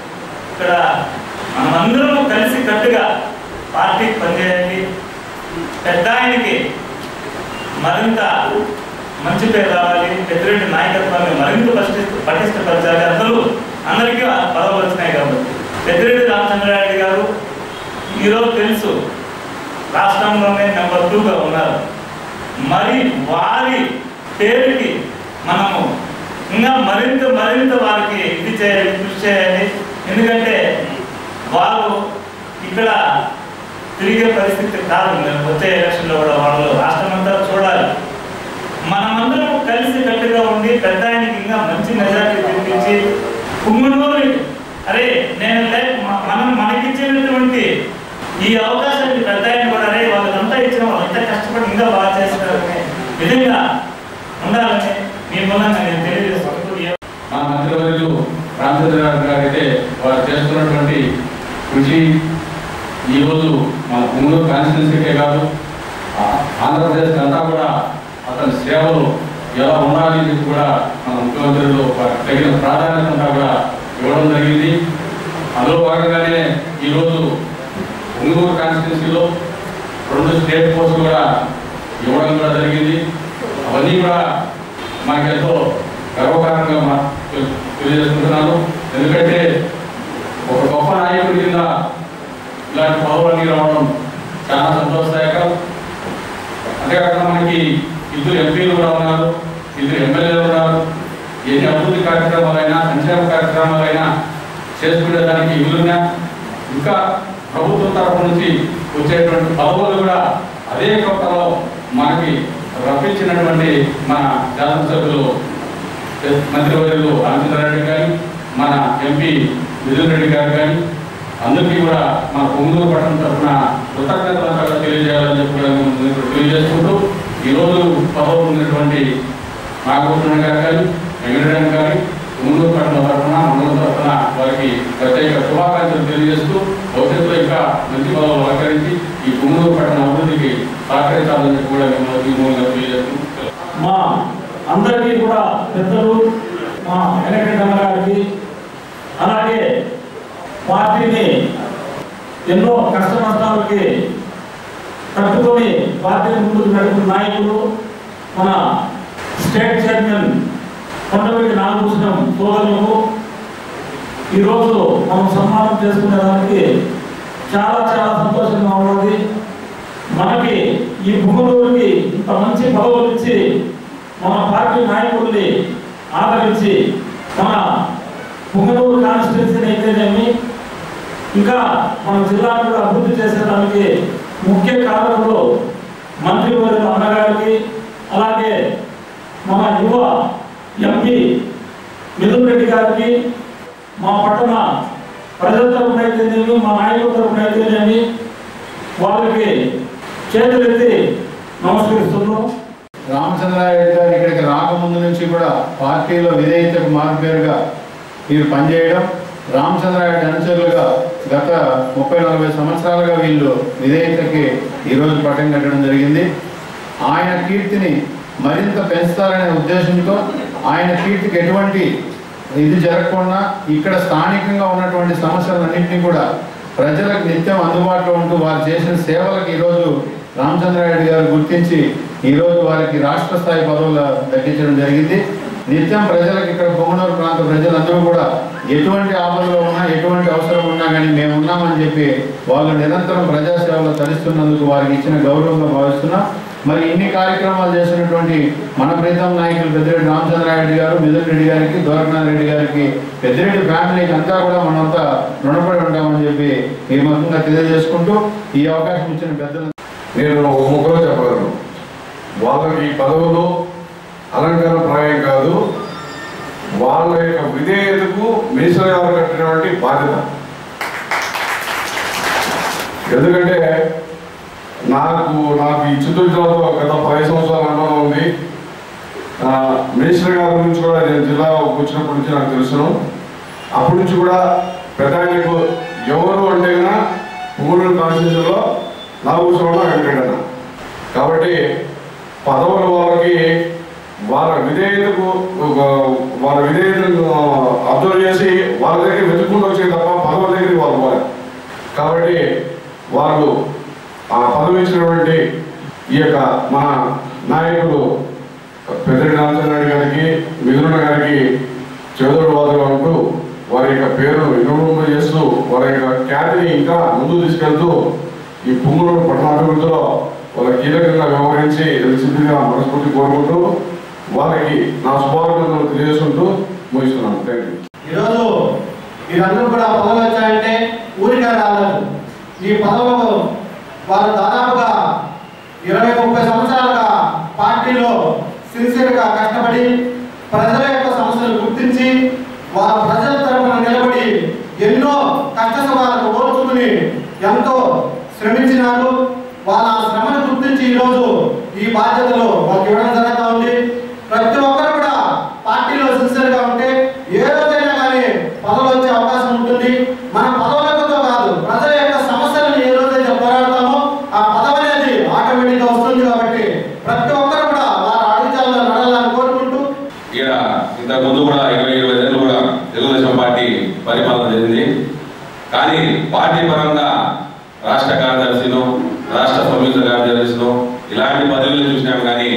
కలిసి కట్టుగా పార్టీకి పనిచేయండి. పెద్ద ఆయనకి మరింత మంచి పేరు రావాలి, పెద్దిరెడ్డి నాయకత్వాన్ని మరింత పటిష్టపరచాలి. అందరికీ పదవులు వచ్చినాయి కాబట్టి పెద్దిరెడ్డి రామచంద్రారెడ్డి గారు ఈరోజు తెలుసు రాష్ట్రంలోనే నెంబర్ 2గా ఉన్నారు. మరి వారి పేరుకి మనము ఇంకా మరింత వారికి ఇది చేయాలి, కృషి చేయాలి. ఎందుకంటే వారు ఇక్కడ తిరిగే పరిస్థితి కాదు. వచ్చే ఎలక్షన్లో కూడా వాళ్ళు రాష్ట్రం అంతా చూడాలి. మనమందరం కలిసి కట్టుగా ఉండి పెద్ద ఆయనకి ఇంకా మంచి మెజారిటీ తెప్పించి పుంగనూరు మనకిచ్చినటువంటి ఈ అవకాశాన్ని పెద్ద ఆయన కూడా వాళ్ళంతా ఇచ్చిన వాళ్ళు ఎంత కష్టపడి ఇంకా బాగా చేస్తారనే విధంగా ఉండాలని మీ మూలంగా నేను తెలియజేస్తున్నాను. మా మంత్రివర్యులు రామచంద్రరావు గారు అయితే వారు చేస్తున్నటువంటి కృషి ఈరోజు మన పుంగనూరు కాన్స్టిట్యున్సీకే కాదు ఆంధ్రప్రదేశ్ అంతా కూడా అతని సేవలు ఎలా ఉండాలి అని కూడా మన ముఖ్యమంత్రులు తగిన ప్రాధాన్యత అంతా కూడా ఇవ్వడం జరిగింది. అందులో భాగంగానే ఈరోజు పుంగనూరు కాన్స్టిట్యున్సీలో 2 స్టేట్ పోస్టులు కూడా ఇవ్వడం కూడా జరిగింది. అవన్నీ కూడా మాకెంతో గర్వకారణంగా తెలియజేసుకుంటున్నాను. ఎందుకంటే ఒక గొప్ప నాయకుడి కింద ఇలాంటి పదవులన్నీ రావడం చాలా సంతోషదాయకం. అంతేకాకుండా మనకి 2 ఎంపీలు కూడా ఉన్నారు, 2 ఎమ్మెల్యేలు ఉన్నారు. ఎన్ని అభివృద్ధి కార్యక్రమాలైనా సంక్షేమ కార్యక్రమాలైనా చేసుకునేదానికి వీలున్నా ఇంకా ప్రభుత్వం తరఫు నుంచి వచ్చేటువంటి పదవులు కూడా అదే కొత్తలో మనకి రప్పించినటువంటి మన శాసనసభ్యులు మంత్రివర్యులు రామచంద్రారెడ్డి గారు, మన ఎంపీ మిథున్ గారు కానీ అందరికీ కూడా మన పుంగనూరు పట్టణం తరఫున కృతజ్ఞతలు తెలియజేయాలని చెప్పి తెలియజేసుకుంటూ ఈరోజు పదవులు ఉన్నటువంటి నాగభూషణ గారు కానీ వెంకటరామ గారి ముందు పట్ల తరఫున ముందు తరఫున వారికి ప్రత్యేక శుభాకాంక్షలు తెలియజేస్తూ భవిష్యత్తులో ఇంకా మంచి పదవులు అలంకరించి ఈ పుంగనూరు పట్టణ అభివృద్ధికి సహకరించాలని కూడా మిమ్మల్ని మూలంగా తెలియజేస్తూ మా అందరికీ కూడా పెద్దలు మా వెంకటరమణ గారికి అలాగే పార్టీని ఎన్నో కష్ట నష్టాలకి తట్టుకొని పార్టీని ముందుకు నడుపుతున్న నాయకులు మన స్టేట్ చైర్మన్ కొండవీటి నాగభూషణం సోదరులకు ఈరోజు మనం సన్మానం చేసుకునే దానికి చాలా చాలా సంతోషంగా ఉన్నది. మనకి ఈ పుంగనూరుకి ఇంత మంచి పదవులు ఇచ్చి మన పార్టీ నాయకుల్ని ఆదరించి మన పుంగనూరు కాన్స్టిట్యున్సీని అయితేనేమి ఇంకా మన జిల్లాను కూడా అభివృద్ధి చేసేదానికి ముఖ్య కారణంలో మంత్రివర్యులు అన్నగారికి అలాగే మన యువ ఎంపీ మిథున్ రెడ్డి గారికి మా పట్టణ ప్రజల తరపున అయితేనేమి మా నాయకుల తరపున అయితేనేమి వాళ్ళకి చేతులెత్తి నమస్కరిస్తున్నాం. రామచంద్రారెడ్డి గారు ఇక్కడికి రాకముందు నుంచి కూడా పార్టీలో విధేయతకు మారుపేరుగా వీరు పనిచేయడం, రామచంద్రారెడ్డి అనుచరులుగా గత 30-40 సంవత్సరాలుగా వీళ్ళు విధేయతకి ఈరోజు పట్టం కట్టడం జరిగింది. ఆయన కీర్తిని మరింత పెంచుతారనే ఉద్దేశంతో ఆయన కీర్తికి ఎటువంటి ఇది జరగకుండా ఇక్కడ స్థానికంగా ఉన్నటువంటి సమస్యలన్నింటినీ కూడా ప్రజలకు నిత్యం అందుబాటులో ఉంటూ వారు చేసిన సేవలకు ఈరోజు రామచంద్రారెడ్డి గారు గుర్తించి ఈరోజు వారికి రాష్ట్ర స్థాయి పదవులు దక్కించడం జరిగింది. నిత్యం ప్రజలకు ఇక్కడ పుంగనూరు ప్రాంత ప్రజలందరూ కూడా ఎటువంటి ఆపదలో ఉన్నా ఎటువంటి అవసరం ఉన్నా కానీ మేము ఉన్నామని చెప్పి వాళ్ళు నిరంతరం ప్రజాసేవలో తరిస్తున్నందుకు వారికి ఇచ్చిన గౌరవంగా భావిస్తున్నాం. మరి ఇన్ని కార్యక్రమాలు చేసినటువంటి మన ప్రీతం నాయకులు పెద్దిరెడ్డి రామచంద్రారెడ్డి గారు, మిథున్ రెడ్డి గారికి, ద్వారకనాథ్ రెడ్డి గారికి, పెద్దిరెడ్డి ఫ్యామిలీకి అంతా కూడా మనంతా రుణపడి ఉంటామని చెప్పి ఈ ముఖంగా తెలియజేసుకుంటూ ఈ అవకాశం ఇచ్చిన పెద్దలు నేను ఒక ముఖంలో చెప్పగలను. వాళ్ళకి ఈ పదవులు అలంకరణ ప్రాయం కాదు, వాళ్ళ యొక్క విధేయతకు మినిస్టర్ గారు కట్టినటువంటి బాధ్యత. ఎందుకంటే నాకు ఈ చిత్తూరు జిల్లాలో గత 10 సంవత్సరాల అనుభవం ఉంది. మినిస్టర్ గారి నుంచి కూడా నేను జిల్లా వచ్చినప్పటి నుంచి నాకు తెలుసును. అప్పటి నుంచి కూడా పెద్ద ఆయనకు ఎవరు అంటే పుంగనూరు కాన్స్టిట్యూన్సీలో నాగభూషణ వెంకటరమణ. కాబట్టి పదవులు వాళ్ళ విధేయతను అబ్జర్వ్ చేసి వాళ్ళ దగ్గర వెతుక్కుంటూ వచ్చే తప్ప పదవుల దగ్గరికి వాళ్ళు పోలేదు. కాబట్టి వాళ్ళు ఆ పదవి ఇచ్చినటువంటి ఈ యొక్క మన నాయకులు పెద్దిరెడ్డి రామచంద్రారెడ్డి గారికి, మిథున్ గారికి చేదోడు వాదుగా ఉంటూ వారి యొక్క పేరును వినూత్నం చేస్తూ వారి యొక్క ఖ్యాతిని ఇంకా ముందుకు తీసుకెళ్తూ ఈ పుంగనూరు పట్టణాభివృద్ధిలో వాళ్ళ కీలకంగా వ్యవహరించి తెలిసిందిగా మనస్ఫూర్తి కోరుకుంటూ వాళ్ళకి నా శుభాకాంక్షలు తెలియజేసుకుంటూ ముగిస్తున్నాను. Thank you. ఈరోజు మీరందరూ కూడా పదవులు వచ్చాయంటే ఊరికే రాలేదు. ఈ పదవులు వారు దాదాపుగా 20-30 సంవత్సరాలుగా పార్టీలో సిన్సియర్గా కష్టపడి ప్రజల యొక్క సమస్యలు గుర్తించి వారు ప్రజల తరపున నిలబడి ఎన్నో కష్ట సుఖాలకు ఓర్చుకుని ఎంతో శ్రమించినారు. వాళ్ళ శ్రమను గుర్తించి ఈరోజు ఈ బాధ్యతలు వాళ్ళకి ఇవ్వడం జరుగుతూ ఉంది. ప్రతి ఒక్కరు కూడా పార్టీలో సిన్సియర్గా ఉంటే ఏ రోజైనా కానీ పదవులు వచ్చే అవకాశం ఉంటుంది. మన పదవులతో కాదు, ప్రజల యొక్క సమస్యలను ఏ రోజైతే పోరాడతామో ఆ పదవి అనేది ఆటోమేటిక్గా వస్తుంది. కాబట్టి ప్రతి ఒక్కరు కూడా వారి అడుగుజాల్లో నడాలని కోరుకుంటూ ఇక్కడ ఇంతకు ముందు కూడా 20-25 ఏళ్ళు కూడా తెలుగుదేశం పార్టీ పరిపాలన జరిగింది. కానీ పార్టీ పరంగా రాష్ట్ర కార్యదర్శిను, రాష్ట్ర సంయుక్త కార్యదర్శిను ఇలాంటి పదవులు చూసినాం. కానీ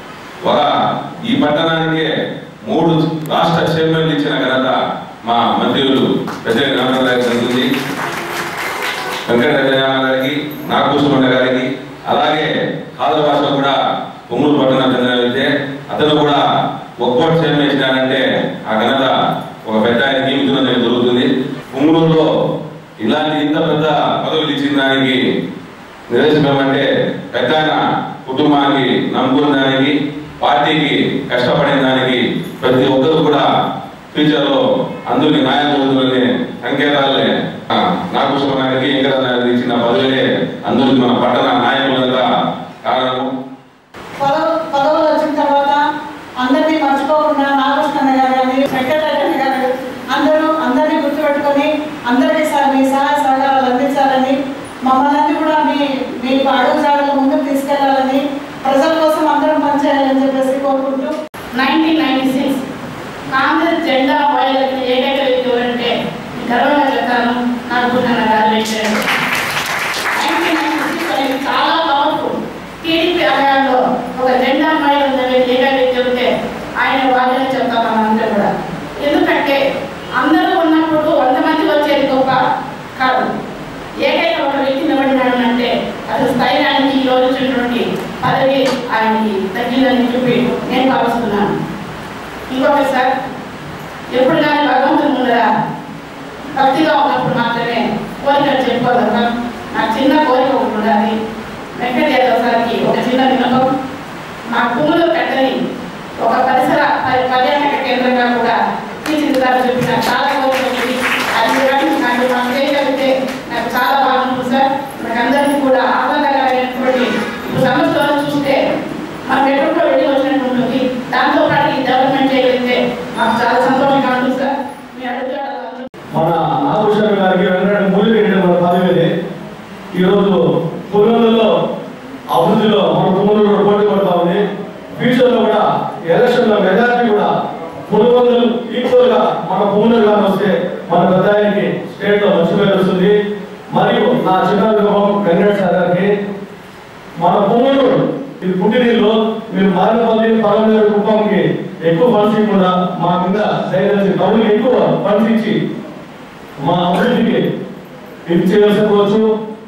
ఈ పట్టణానికే 3 రాష్ట్ర చైర్మన్లు ఇచ్చిన ఘనత మా మంత్రులు పెద్దిరెడ్డి రామచంద్ర గారికి జరుగుతుంది. వెంకటరమణ గారికి, నాగభూషణ గారికి, అలాగే ఆంధ్ర భాష కూడా పుంగనూరు పట్టణం చెందిన అతను కూడా ఒక్కోటి చైర్మన్ ఇచ్చినారంటే ఆ ఘనత ఒక పెద్ద ఆయన నియమితున్న జరుగుతుంది. పుంగనూరులో ఇలాంటి ఇంత పెద్ద పదవులు ఇచ్చిన దానికి నిదర్శనమంటే పెద్ద ఆయన కుటుంబానికి నమ్ముకున్న దానికి, పార్టీకి కష్టపడిన దానికి ప్రతి ఒక్కరు కూడా ఫ్యూచర్లో అందరికీ న్యాయం జరుగుతుందనే సంకేతాలనే నాగభూషణ గారికి, వెంకటరమణ గారికి ఇచ్చిన పదవులే అందరికీ మన పట్టణ నాయకులంతా కారణము. పదవులు వచ్చిన తర్వాత అందరినీ 1996 కాంగ్రెస్ జెండా మోయగలిగిన ఏకైక వ్యక్తి ఎవరంటే గర్వంగా చెప్తాను, నాగభూషణ గారు పెట్టారు. 1996 అనేది చాలా పవర్ఫుల్. టీడీపీ హయాంలో ఒక జెండా మోయగలిగిన ఏకైక వ్యక్తి ఉంటే ఆయన వాళ్ళని చెప్తాం మనంతా కూడా. ఎందుకంటే అందరూ ఉన్నప్పుడు 100 మంది వచ్చేది గొప్ప కాదు. ఏకైక ఒక వ్యక్తి నిలబడినాడు అంటే అసలు స్థైర్యానికి ఈ రోజు వచ్చినటువంటి పదవి ఆయనకి తగ్గిందని చెప్పి నేను భావిస్తున్నాను. ఇంకొకటి సార్, ఎప్పుడు కానీ భగవంతుని ముందర భక్తిగా ఉన్నప్పుడు మాత్రమే కోరికలు చెప్పుకోగలుగుతాం. నాకు చిన్న కోరిక ఒకటి ఉండాలి. వెంకట యాదవ్ సార్కి ఒక చిన్న వినపం, మా పువ్వులు కట్టని ఒక పరిసర పర్యాటక కేంద్రంగా కూడా తీర్చిదిద్దాలని చెప్పి నాకు చాలా కోరిక ఉంది. అది కానీ నాకు మాకు చేయగలిగితే నాకు చాలా బాగుంటుంది సార్. నాకు అందరికీ కూడా ఆహ్లాదకరమైనటువంటి ఇప్పుడు సమస్యలను చూస్తే మనం ఎక్కడికో వెళ్ళి వచ్చినట్టు ఉంటుంది. దాంతో పాటు ఈ డెవలప్మెంట్ చేయగలిగితే మాకు చాలా సంతోషంగా ఉంటుంది సార్. మీ అడుగుతారు మన నాగభూషణ గారికి వెంకట మూలిక మన పదవి ఈరోజు పునరులో అభివృద్ధిలో మన పునరులో పోటీ పడతా ఉంది. ఫ్యూచర్లో కూడా ఎలక్షన్లో మెజారిటీ కూడా పునరులు ఈక్వల్గా మన పునరులు కానీ వస్తే మన పెద్దానికి స్టేట్లో మంచి పేరు వస్తుంది. మరియు నా చిన్న విభాగం వెంకట సార్ గారికి మన పునరులు ఇది పుట్టినీళ్ళు మీరు మారినపల్లి పరమేశ్వర కుప్పంకి ఎక్కువ ఫండ్స్ ఇవ్వకుండా మా కింద దయచేసి డబ్బులు ఎక్కువ ఫండ్స్ ఇచ్చి మా అభివృద్ధికి ఇది చేయవలసుకోవచ్చు.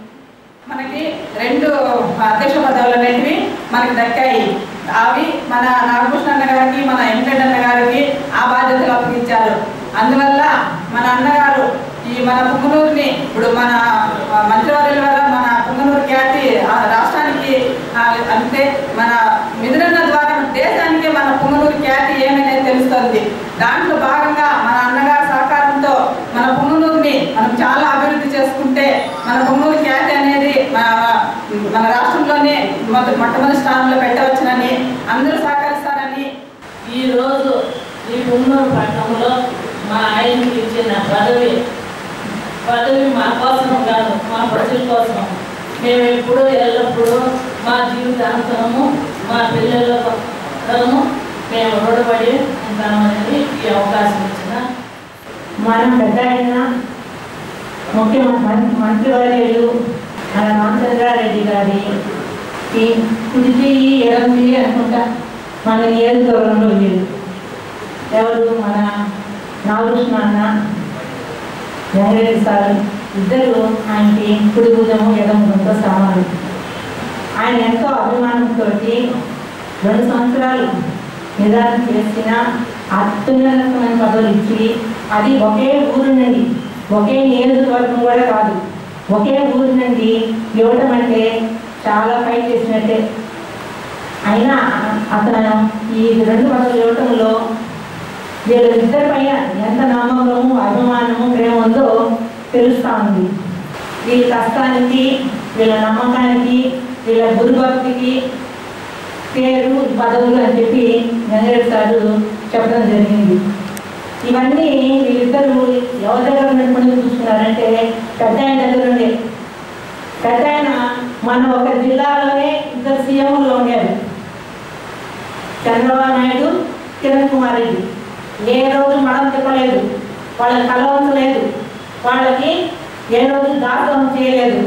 మనకి 2 అధ్యక్ష పదవులు అనేటివి మనకి దక్కాయి. అవి మన నాగభూషణ అన్న గారికి మన వెంకట అన్న గారికి ఆ బాధ్యతలు అప్పగించారు. అందువల్ల మన అన్నగారు ఈ మన పుంగనూరుని ఇప్పుడు మన మంత్రివర్యుల వల్ల మన పుంగనూరు ఖ్యాతి రాష్ట్రానికి అంటే మన మిథునన్న ద్వారా దేశానికి మన పుంగనూరు ఖ్యాతి ఏమనేది తెలుస్తుంది. దాంట్లో భాగంగా మన అన్నగారి సహకారంతో మన పుంగనూరుని మనం చాలా అభివృద్ధి చేసుకుంటే మన పుంగనూరు ఖ్యాతి అనేది మన రాష్ట్రంలోనే మొట్టమొదటి స్థానంలో పెట్టవచ్చునని అందరూ సహకరిస్తారని ఈరోజు ఈ పుంగనూరు పట్టణంలో మా ఆయనకి ఇచ్చిన పదవి మా కోసం కాదు, మా ప్రజల కోసం. మేము ఎప్పుడూ ఎల్లప్పుడూ మా జీవితాంతరము మా పిల్లలము మేము రుణపడి ఉంటామనేది ఈ అవకాశం ఇచ్చిన మన పెద్ద అయిన ముఖ్యమంత్రి మంత్రివర్యులు మన రామచంద్రారెడ్డి గారి ఈ కుడిచి ఎడంది అనుకుంటా మన నియోజకవర్గంలో లేదు. ఎవరు మన నాగభూషణ అన్న వెంకటరెడ్డి సార్ ఇద్దరు ఆయనకి కుడి భుజము ఎడం భుజంతో సమానం. ఆయన ఎంతో అభిమానంతో 2 సంవత్సరాలు నిదానం చేసిన అత్యున్నతమైన పదవులు ఇచ్చి అది ఒకే ఊరు నుండి ఒకే నియోజకవర్గం కూడా కాదు ఒకే ఊరు నుండి ఇవ్వడం అంటే చాలా ఫైట్ చేసినట్టే. అయినా అతను ఈ 2 పదవులు ఇవ్వటంలో వీళ్ళిద్దరి పైన ఎంత నమ్మకము అభిమానము ప్రేమ ఉందో తెలుస్తూ ఉంది. వీళ్ళ కష్టానికి వీళ్ళ నమ్మకానికి వీళ్ళ గురుభక్తికి పేరు పదవులు అని చెప్పి వెంకటరెడ్డి సారు చెప్పడం జరిగింది. ఇవన్నీ వీళ్ళిద్దరూ ఎవరి దగ్గర ఉన్నటువంటి చూస్తున్నారంటే పెద్ద ఆయన దగ్గర ఉండే. పెద్ద ఆయన మన ఒక జిల్లాలోనే 2 సీఎంలు ఉండేది, చంద్రబాబు నాయుడు, కిరణ్ కుమార్ రెడ్డి. ఏ రోజు మడం తిప్పలేదు, వాళ్ళకి కలవంచలేదు, వాళ్ళకి ఏ రోజు దాసోహం చేయలేదు.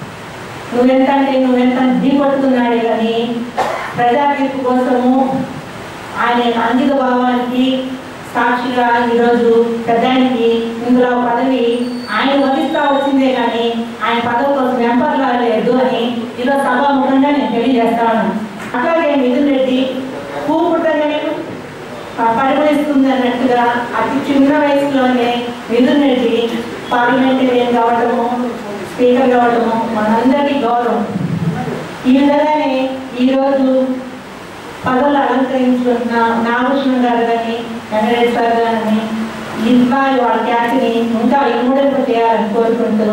నువ్వెంత ఢీకొట్టుకున్నాడే కానీ ప్రజా తీర్పు కోసము ఆయన అంకిత భావానికి సాక్షిగా ఈరోజు పెద్దానికి ఇందులో పదవి ఆయన వదిలిస్తూ వచ్చిందే కానీ ఆయన పదవి కోసం వెంపర్లాలేదు అని ఈరోజు సభాముఖంగా నేను తెలియజేస్తాను. అట్లాగే మిథున్ రెడ్డి పువ్వు పుట్టగానే పరిగణిస్తుంది అన్నట్టుగా అతి చిన్న వయసులోనే మిథున్ రెడ్డి పార్లమెంటేరియన్ కావడము, స్పీకర్ కావడము మనందరికీ గౌరవం. ఈ విధంగానే ఈరోజు పదవులు అలంకరించుకున్న నాగభూషణ గారు కానీ వెంకటరెడ్డి సార్ కానీ ఇంకా వాళ్ళ ఖ్యాతిని ఇంకా ఇనుముడింపు చేయాలని కోరుకుంటూ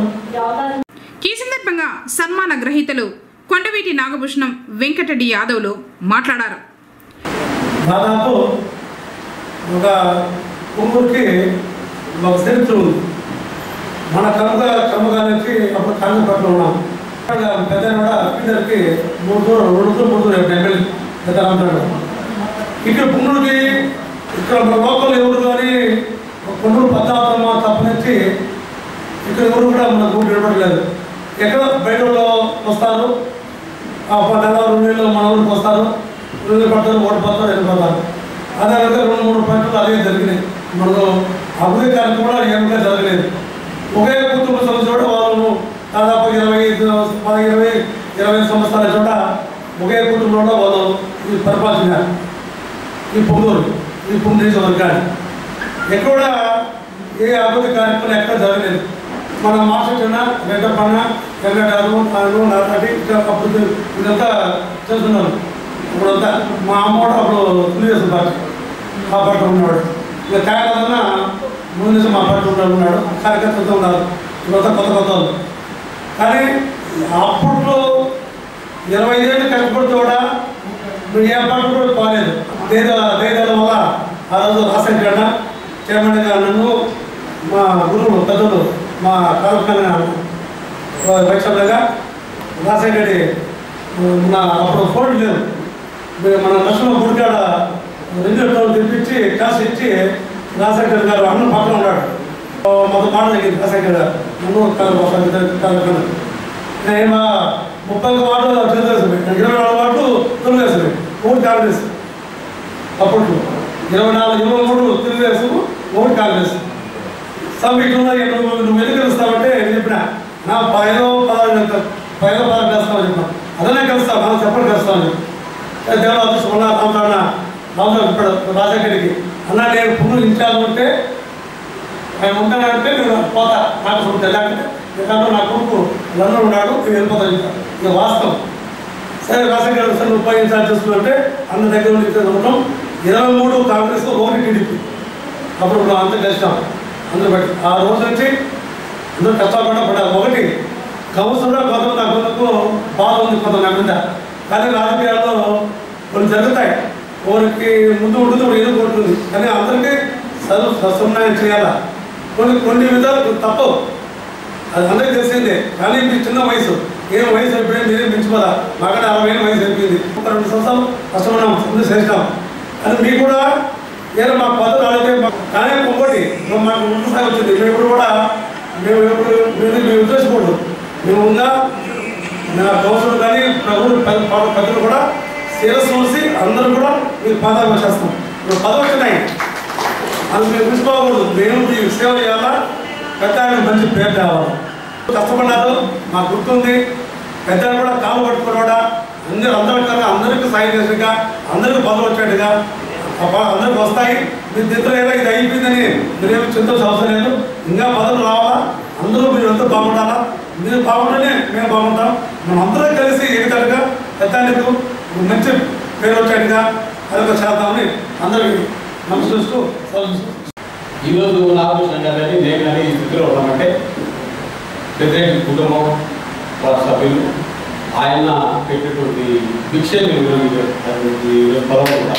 ఈ సందర్భంగా సన్మాన గ్రహీతలు కొండవీటి నాగభూషణం, వెంకటరెడ్డి యాదవ్లు మాట్లాడారు. దాదాపు ఒక కుంగురికి ఒక చరిత్ర ఉంది. మన కర్మగారికి అప్పుడు కాంగ్రెస్ ఉన్నాం. పెద్ద కూడా స్పీకర్కి 3 ఎమ్మెల్యే పెద్ద ఇక్కడ పుండూరుకి ఇక్కడ లోకల్ ఎవరు కానీ పుండూరు పద్నాలుగు తప్పనిచ్చి ఇక్కడ ఎవరు కూడా మనకు నిలబడలేదు. ఎక్కడ బయట వస్తారు, ఆ 2 నెలలు మన ఊరికి వస్తారు, 2 నెలలు పడతారు, ఓడిపోతారు, వెళ్ళిపోతారు. అదేవిధంగా 2-3 పంటలు అదే జరిగినాయి. మనకు అభివృద్ధి కార్యక్రమం కూడా ఏమిగా జరగలేదు. ఒకే కుటుంబ సభ్యుల చోట వాళ్ళు దాదాపు 20 సంవత్సరాల చోట ఒకే కుటుంబంలో వాళ్ళు పరిపాలించారు. ఈ పొంగూరు నియోజకవర్గాన్ని ఎక్కడ ఏ అభివృద్ధి కార్యక్రమం ఎక్కడ జరగలేదు. మన మాసన్న వెంకటపన్న వెంకటారు నాటి అభివృద్ధి ఇదంతా చేస్తున్నారు. ఇప్పుడంతా మా అమ్మోడు అప్పుడు తెలుగుదేశం పార్టీ ఆ పార్టీ ఉన్నాడు. ఇక కార్యకర్తన ముందు నుంచి మా పార్టీ ఉన్నాడు, కార్యకర్తలతో ఉన్నారు. ఇదంతా కొత్త వాళ్ళు. కానీ అప్పట్లో 25 ఏళ్ళు కష్టపడితే కూడా నువ్వు ఏ పార్టీ కూడా పోలేదు. దేదాల వల్ల ఆ రోజు రాజశేఖర చైర్మన్ గారు నన్ను మా గురువులు పెద్దలు మా కాలకన్న వైశ్వగా రాజశేఖరి మన అప్పుడు ఫోన్ లేవు. మన లక్ష్మణ గుడికాడ 2 టౌన్ తెప్పించి కాసు ఇచ్చి రాజశేఖర్ గారు అన్న పక్కన ఉన్నాడు. మొదటి మాట తగ్గింది రాజశేఖర్ గారు నన్ను కాలకన్న. నేను 30 వార్డు తెలుగుదేశం, 24 వార్డు తెలుగుదేశం, 3 కాంగ్రెస్. అప్పట్లో 23 తెలుగుదేశం, 1 కాంగ్రెస్. సమీక్షలో నువ్వు ఎందుకు కలుస్తావంటే నేను చెప్పిన నా 15 కలుస్తామని చెప్పిన. అదనే కలుస్తాను, మనం చెప్పండి కలుస్తాను. దేవుడు అదృష్టం ఉన్న ఇప్పుడు రాజశేఖరికి అన్న నేను పువ్వులు ఇన్ఛార్జ్ ఉంటే ఆయన ఉంటానంటే నేను పోతా, నాకు లేకపోతే నా కొడుకు లండన్ ఉన్నాడు, నేను వెళ్ళిపోతాను. ఇక వాస్తవం. సరే రాజశేఖర్ సార్ 30 ఇన్ఛార్జ్ చేసుకుంటే అన్న దగ్గర నుంచి ఉండటం 23 కాంగ్రెస్, 1 టీడీపీ. అప్పుడు అంత కష్టం. అందరూ బట్టి ఆ రోజు నుంచి అందరూ కష్టపడ్డా పడ్డారు. ఒకటి కౌన్సిలర్ కొంత నా కొంతకు బాధ ఉంది, కొంత నా మీద. కానీ రాజకీయాల్లో కొన్ని జరుగుతాయి, ఒకరికి ముందు ఉంటుంది, ఒకటి ఎదురు కొడుతుంది. కానీ అందరికీ సన్నాయం చేయాలా. కొన్ని విధాలు తప్పవు, అది అందరికీ తెలిసిందే. కానీ మీ చిన్న వయసు, ఏం వయసు అయిపోయింది, మీరేం మించిపోదా. మాకంటే 60 ఏళ్ళ వయసు అయిపోయింది. 2 సంవత్సరాలు కష్టపడినాం, ముందు చేసినాం. అది మీకు కూడా ఏదో మాకు పద్ధతులు అడిగితే కానీ ఇంకోటి మాకు ముందు సాగి వచ్చింది. మేము ఎప్పుడు కూడా మేము ఉద్దేశించకూడదు. మేము ఉందా నా కౌన్సిలర్ కానీ నా ఊరు పెద్దలు కూడా శిరస్సు చూసి అందరూ కూడా మీరు పాదాలు చేస్తాం. ఇప్పుడు పదవి వచ్చినాయి, అది మీరు తీసుకోకూడదు. మేము మీకు సేవ చేయాలా, పెద్ద ఆయన మంచి పేరు కావాలి. కష్టపడ్డారు, మాకు గుర్తుంది. పెద్ద కూడా కాలు పట్టుకున్నాడా అందరికీ సాయం చేసినట్టుగా, అందరికీ పదవి వచ్చేట్టుగా అందరికి వస్తాయి. మీరు దిద్దలేదా ఇది అయిపోయిందని మీరేమి చింతవలసిన అవసరం లేదు. ఇంకా పదవులు రావాలా, అందరూ మీరు ఎంతో బాగుండాలా. మీరు బాగుంటేనే మేము బాగుంటాం. మనం అందరూ కలిసి ఎగతాడుగా పెద్దానికి మంచి పేరు వచ్చేట్టుగా అదొక చేద్దామని అందరికీ మనసు చూస్తూ ఈరోజు నాగభూషణ గారు నేను కానీ ఈ స్థితిలో ఉన్నామంటే పెద్ద కుటుంబం వారి సభ్యులు ఆయన పెట్టేటువంటి భిక్ష పొలం కూడా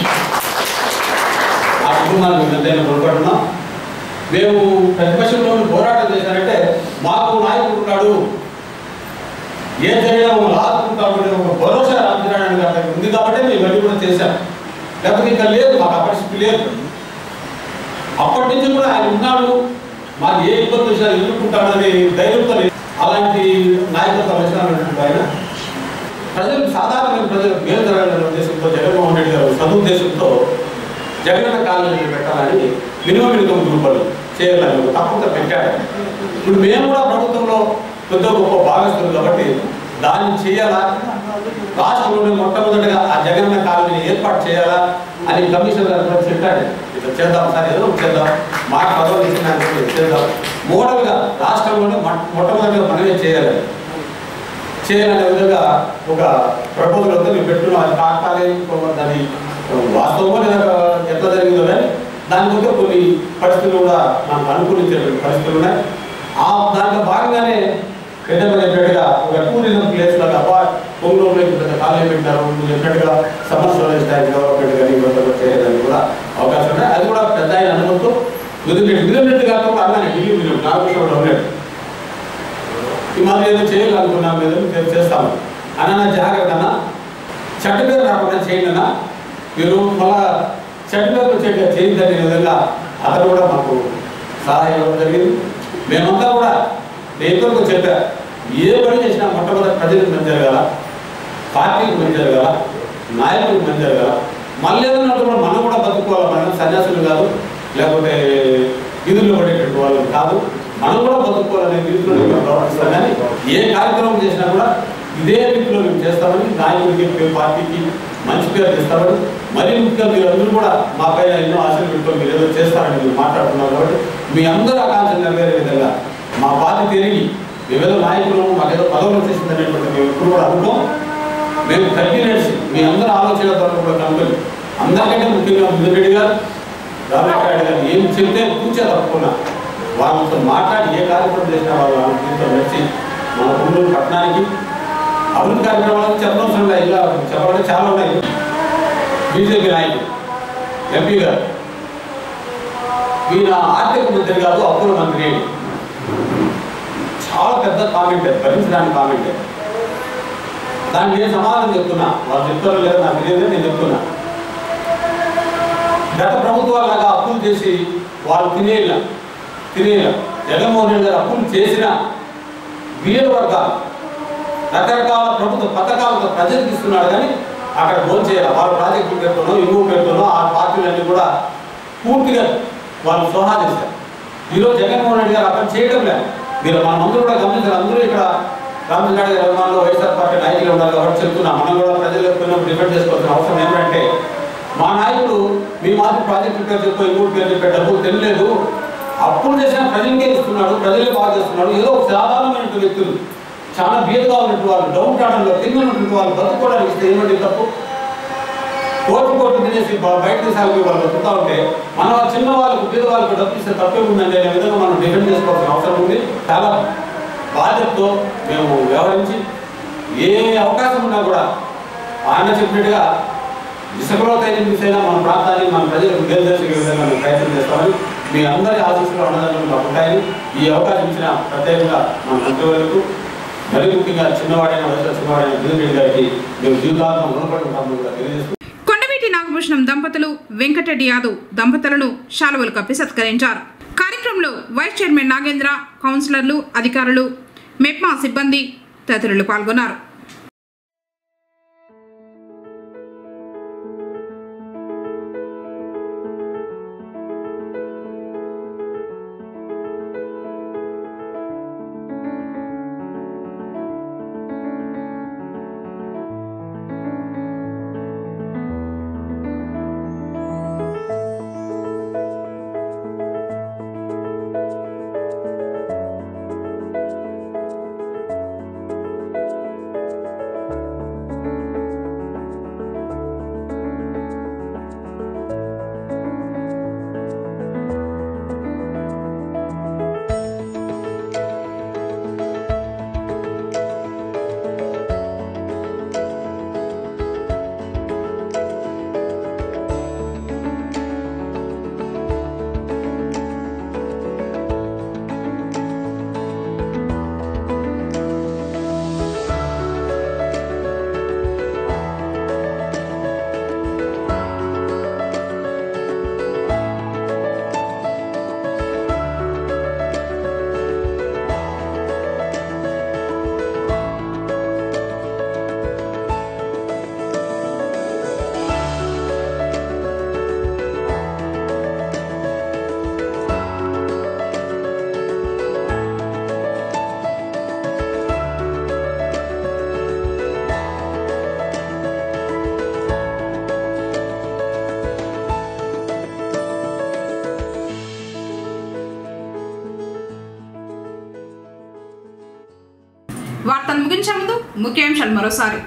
ఆ కుటుంబాన్ని మేము ఎంతైనా పొరపడుతున్నాం. మేము ప్రతిపక్షంలో పోరాటం చేశారంటే మాకు నాయకుడు ఉన్నాడు, ఏం జరిగినా మమ్మల్ని ఆదుకుంటాడు ఒక భరోసా రామచంద్రారాయణ గారి ఉంది కాబట్టి మేము ఇవన్నీ కూడా చేశాం. లేకపోతే ఇంకా లేదు, మాకు ఆ పరిస్థితి లేదు. అప్పటి నుంచి కూడా ఆయన ఉన్నాడు, మాకు ఏ ఇబ్బంది వచ్చినా ఎదుర్కొంటాడని ధైర్యంతో అలాంటి నాయకత్వం వచ్చినటువంటి ఆయన ప్రజలకు సాధారణమైన ప్రజలకు మేలు జరగాలనే ఉద్దేశంతో జగన్మోహన్ రెడ్డి గారు సదుద్దేశంతో జగనన్న కాలనీ పెట్టాలని మినిమం ఇన్కమ్ గ్రూపులు చేయాలని తప్పకుండా పెట్టాడు. ఇప్పుడు మేము కూడా ప్రభుత్వంలో కొద్దిగా గొప్ప భాగస్తులు కాబట్టి దాన్ని చేయాలా, రాష్ట్రంలోనే మొట్టమొదటిగా ఆ జగనన్న కాలనీని ఏర్పాటు చేయాలా అని కమిషనర్ గారు చెప్పాడు. ఇట్లా చేద్దాం సార్, ఏదో చేద్దాం, మాకు పదవులు ఇచ్చిన చేద్దాం, మోడల్గా రాష్ట్రంలోనే మొట్టమొదటిగా మనమే చేయాలని విధంగా ఒక ప్రపోజల్ వద్ద మేము పెట్టుకున్నాం. అది కాకాలే దాని వాస్తవంగా లేదా ఎట్లా జరిగిందో కానీ దాని వద్ద కొన్ని పరిస్థితులు కూడా మనకు అనుకూలించేటువంటి పరిస్థితులు ఉన్నాయి. దాంట్లో భాగంగానే పెద్దగా చెప్పినట్టుగా ఒక టూరిజం ప్లేస్ లాగా పొంగూరులో పెద్ద కాలేజీ పెట్టినారు, చెప్పినట్టుగా సమ్మర్ స్టోరేజ్ ట్యాంక్ డెవలప్మెంట్ కానీ ఇవన్నీ చేయడానికి కూడా అవకాశం ఉన్నాయి. అది కూడా పెద్ద ఆయన అనుమతితో విధులెట్టు కాకుండా అన్నాను ఢిల్లీ విధులు నాగేశ్వరంలో ఉన్నాయి. ఈ మాదిరి ఏదో చేయాలనుకున్నాం, ఏదో చేస్తాము అన్న జాగ్రత్త అన్న, చెడ్డ పేరు రాకుండా చేయండి అన్న, మీరు మళ్ళా చెడ్డకు చేయొద్దనే విధంగా అతను కూడా మాకు సహాయం ఇవ్వడం జరిగింది. మేమంతా కూడా నేతలకు చెప్పా, ఏ పని చేసినా మొట్టమొదటి ప్రజలకు మంచి జరగాల, పార్టీకి మంచి జరగాల, నాయకులకు మంచి జరగాల. మళ్ళీ ఏదన్నట్టు కూడా మనం కూడా బతుకోవాలి. మనం సన్యాసులు కాదు, లేకపోతే విధుల్లో పడేటట్టు వాళ్ళు కాదు, మనం కూడా బతుకోవాలనే రీతిలో ప్రవర్తిస్తాం. కానీ ఏ కార్యక్రమం చేసినా కూడా ఇదే రీతిలో మేము చేస్తామని, నాయకుడికి పార్టీకి మంచి పేరు తెస్తామని, మరీ ముఖ్యంగా మీరు అందరూ కూడా మా పైన ఎన్నో ఆశలు పెట్టుకొని మీరు ఏదో చేస్తారని మీరు మాట్లాడుతున్నారు. కాబట్టి మీ అందరూ ఆకాంక్షలు నెరవేరే విధంగా మా పార్టీ తిరిగి మేమేదో నాయకులు మాకేదో పదవులు వచ్చేసింది అనేటువంటి మేము ఎప్పుడు కూడా అనుకోం. మేము కంటిన్యూస్ మీ అందరూ ఆలోచన ద్వారా కూడా కనుకొని అందరికంటే ముఖ్యంగా ముందురెడ్డి గారు, రామరెడ్డి గారు ఏం చెప్తే కూర్చే తప్పకుండా వాళ్ళతో మాట్లాడి ఏ కార్యక్రమం చేసినా వాళ్ళు దీంతో నడిచి మన గుంటూరు పట్టణానికి అభివృద్ధి కార్యక్రమాలకు చెప్పవలసిన ఇలా చెప్పాలంటే చాలా ఉన్నాయి. బీజేపీ నాయకులు ఎంపీ గారు ఈయన ఆర్థిక మంత్రి కాదు, అప్పుల మంత్రి. చాలా పెద్ద కామెంట్, భరించడానికి కామెంట్. దాన్ని నేను సమాధానం చెప్తున్నా, వాళ్ళు చెప్తారో లేదో నాకు తెలియదు, నేను చెప్తున్నా. గత ప్రభుత్వాలాగా అప్పులు చేసి వాళ్ళు తినేలా జగన్మోహన్ రెడ్డి గారు అప్పులు చేసిన వీర వర్గాలు రకరకాల ప్రభుత్వ పథకాలతో ప్రజలకు ఇస్తున్నాడు. కానీ అక్కడ భోజనం చేయాలి. వాళ్ళ ప్రాజెక్టులు పెడుతున్నో ఇంకో పెడుతున్నో ఆ పార్టీలన్నీ కూడా పూర్తిగా వాళ్ళు సోహా చేశారు. ఈరోజు జగన్మోహన్ రెడ్డి గారు అక్కడ చేయడం లేదు. మీరు మనమందరూ కూడా గమనించారు. అందరూ ఇక్కడ రామచంద్ర గారి అభిమానులు వైఎస్ఆర్ పార్టీ నాయకులు ఉన్నారు కాబట్టి చెప్తున్నా, మనం కూడా ప్రజలకు డిఫెండ్ చేసుకోవాల్సిన అవసరం ఏంటంటే, మా నాయకుడు మీ మాత్రం ప్రాజెక్టు పేరు చెప్పి ఇంకోటి పేరు చెప్పే డబ్బులు తెలియలేదు, అప్పులు చేసిన ప్రజలకే ఇస్తున్నాడు, ప్రజలే బాగా చేస్తున్నాడు. ఏదో ఒక సాధారణమైన వ్యక్తులు చాలా బీదగా ఉన్నట్టు వాళ్ళు డౌన్ టాటంలో తిన్నటువంటి వాళ్ళు బతుకోవడానికి ఇస్తే ఏమంటే తప్పు. కోట్లు తినేసి బయట దేశాలకి వాళ్ళు బతుకుతా ఉంటే మన చిన్న వాళ్ళకు బీద వాళ్ళకు డబ్బు ఇస్తే తప్పే ఉందండి అనే విధంగా మనం డిఫెండ్ చేసుకోవాల్సిన అవసరం ఉంది. చాలా బాధ్యతతో మేము వ్యవహరించి ఏ అవకాశం ఉన్నా కూడా ఆయన చెప్పినట్టుగా ఇసుకలో తయారైనా మన ప్రాంతాన్ని మన ప్రజలకు మేలు చేసే విధంగా మేము ప్రయత్నం చేస్తామని మీ అందరి ఆశీస్సులు అన్నదాన్ని మాకు ఉంటాయని ఈ అవకాశం ఇచ్చిన ప్రత్యేకంగా మన మంత్రివర్యులకు, మరీ ముఖ్యంగా చిన్నవాడైన వైఎస్ఆర్ చిన్నవాడైన బిజెపి గారికి మేము జీవితాంతం రుణపడి ఉంటామని కూడా తెలియజేస్తున్నాం. కొండవీటి నాగభూషణం దంపతులు, వెంకటరెడ్డి యాదవ్ దంపతులను శాలువలు కప్పి సత్కరించారు. కార్యక్రమంలో వైస్ చైర్మన్ నాగేంద్ర, కౌన్సిలర్లు, అధికారులు, మెప్మా సిబ్బంది తదితరులు పాల్గొన్నారు. వార్తలు ముగించే ముందు ముఖ్యాంశాలు మరోసారి.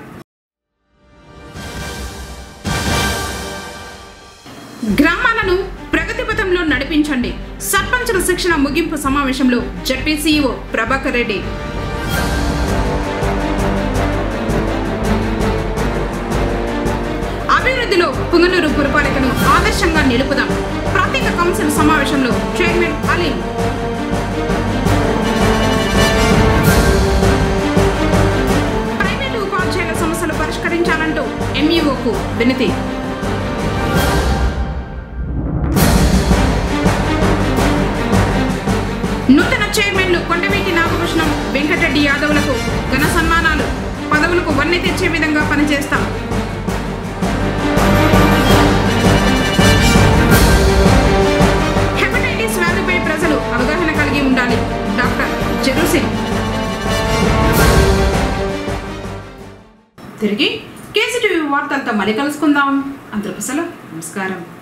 గ్రామాలను ప్రగతి పథంలో నడిపించండి. సర్పంచుల శిక్షణ ముగింపు సమావేశంలో జడ్పీ సీఈఓ ప్రభాకర్ రెడ్డి. అభివృద్ధిలో పుంగనూరు పురపాలికను ఆదర్శంగా నిలుపుదాం. ప్రత్యేక కౌన్సిల్ సమావేశంలో చైర్మన్ అలీం. ప్రైవేటు ఉపాధ్యాయుల సమస్యలు పరిష్కరించాలంటూ ఎంఈఓకు వినతి. రెడ్డి యాదవులకు ఘన సన్మానాలు, పదవులకు వన్నె తెచ్చే విధంగా పనిచేస్తాం. హెపటైటిస్ వ్యాధిపై ప్రజలు అవగాహన కలిగి ఉండాలి. డాక్టర్ జెరూసింగ్. తిరిగి కేసీటీవీ వార్తలతో మళ్ళీ కలుసుకుందాం. అందరికీ సెలవు. నమస్కారం.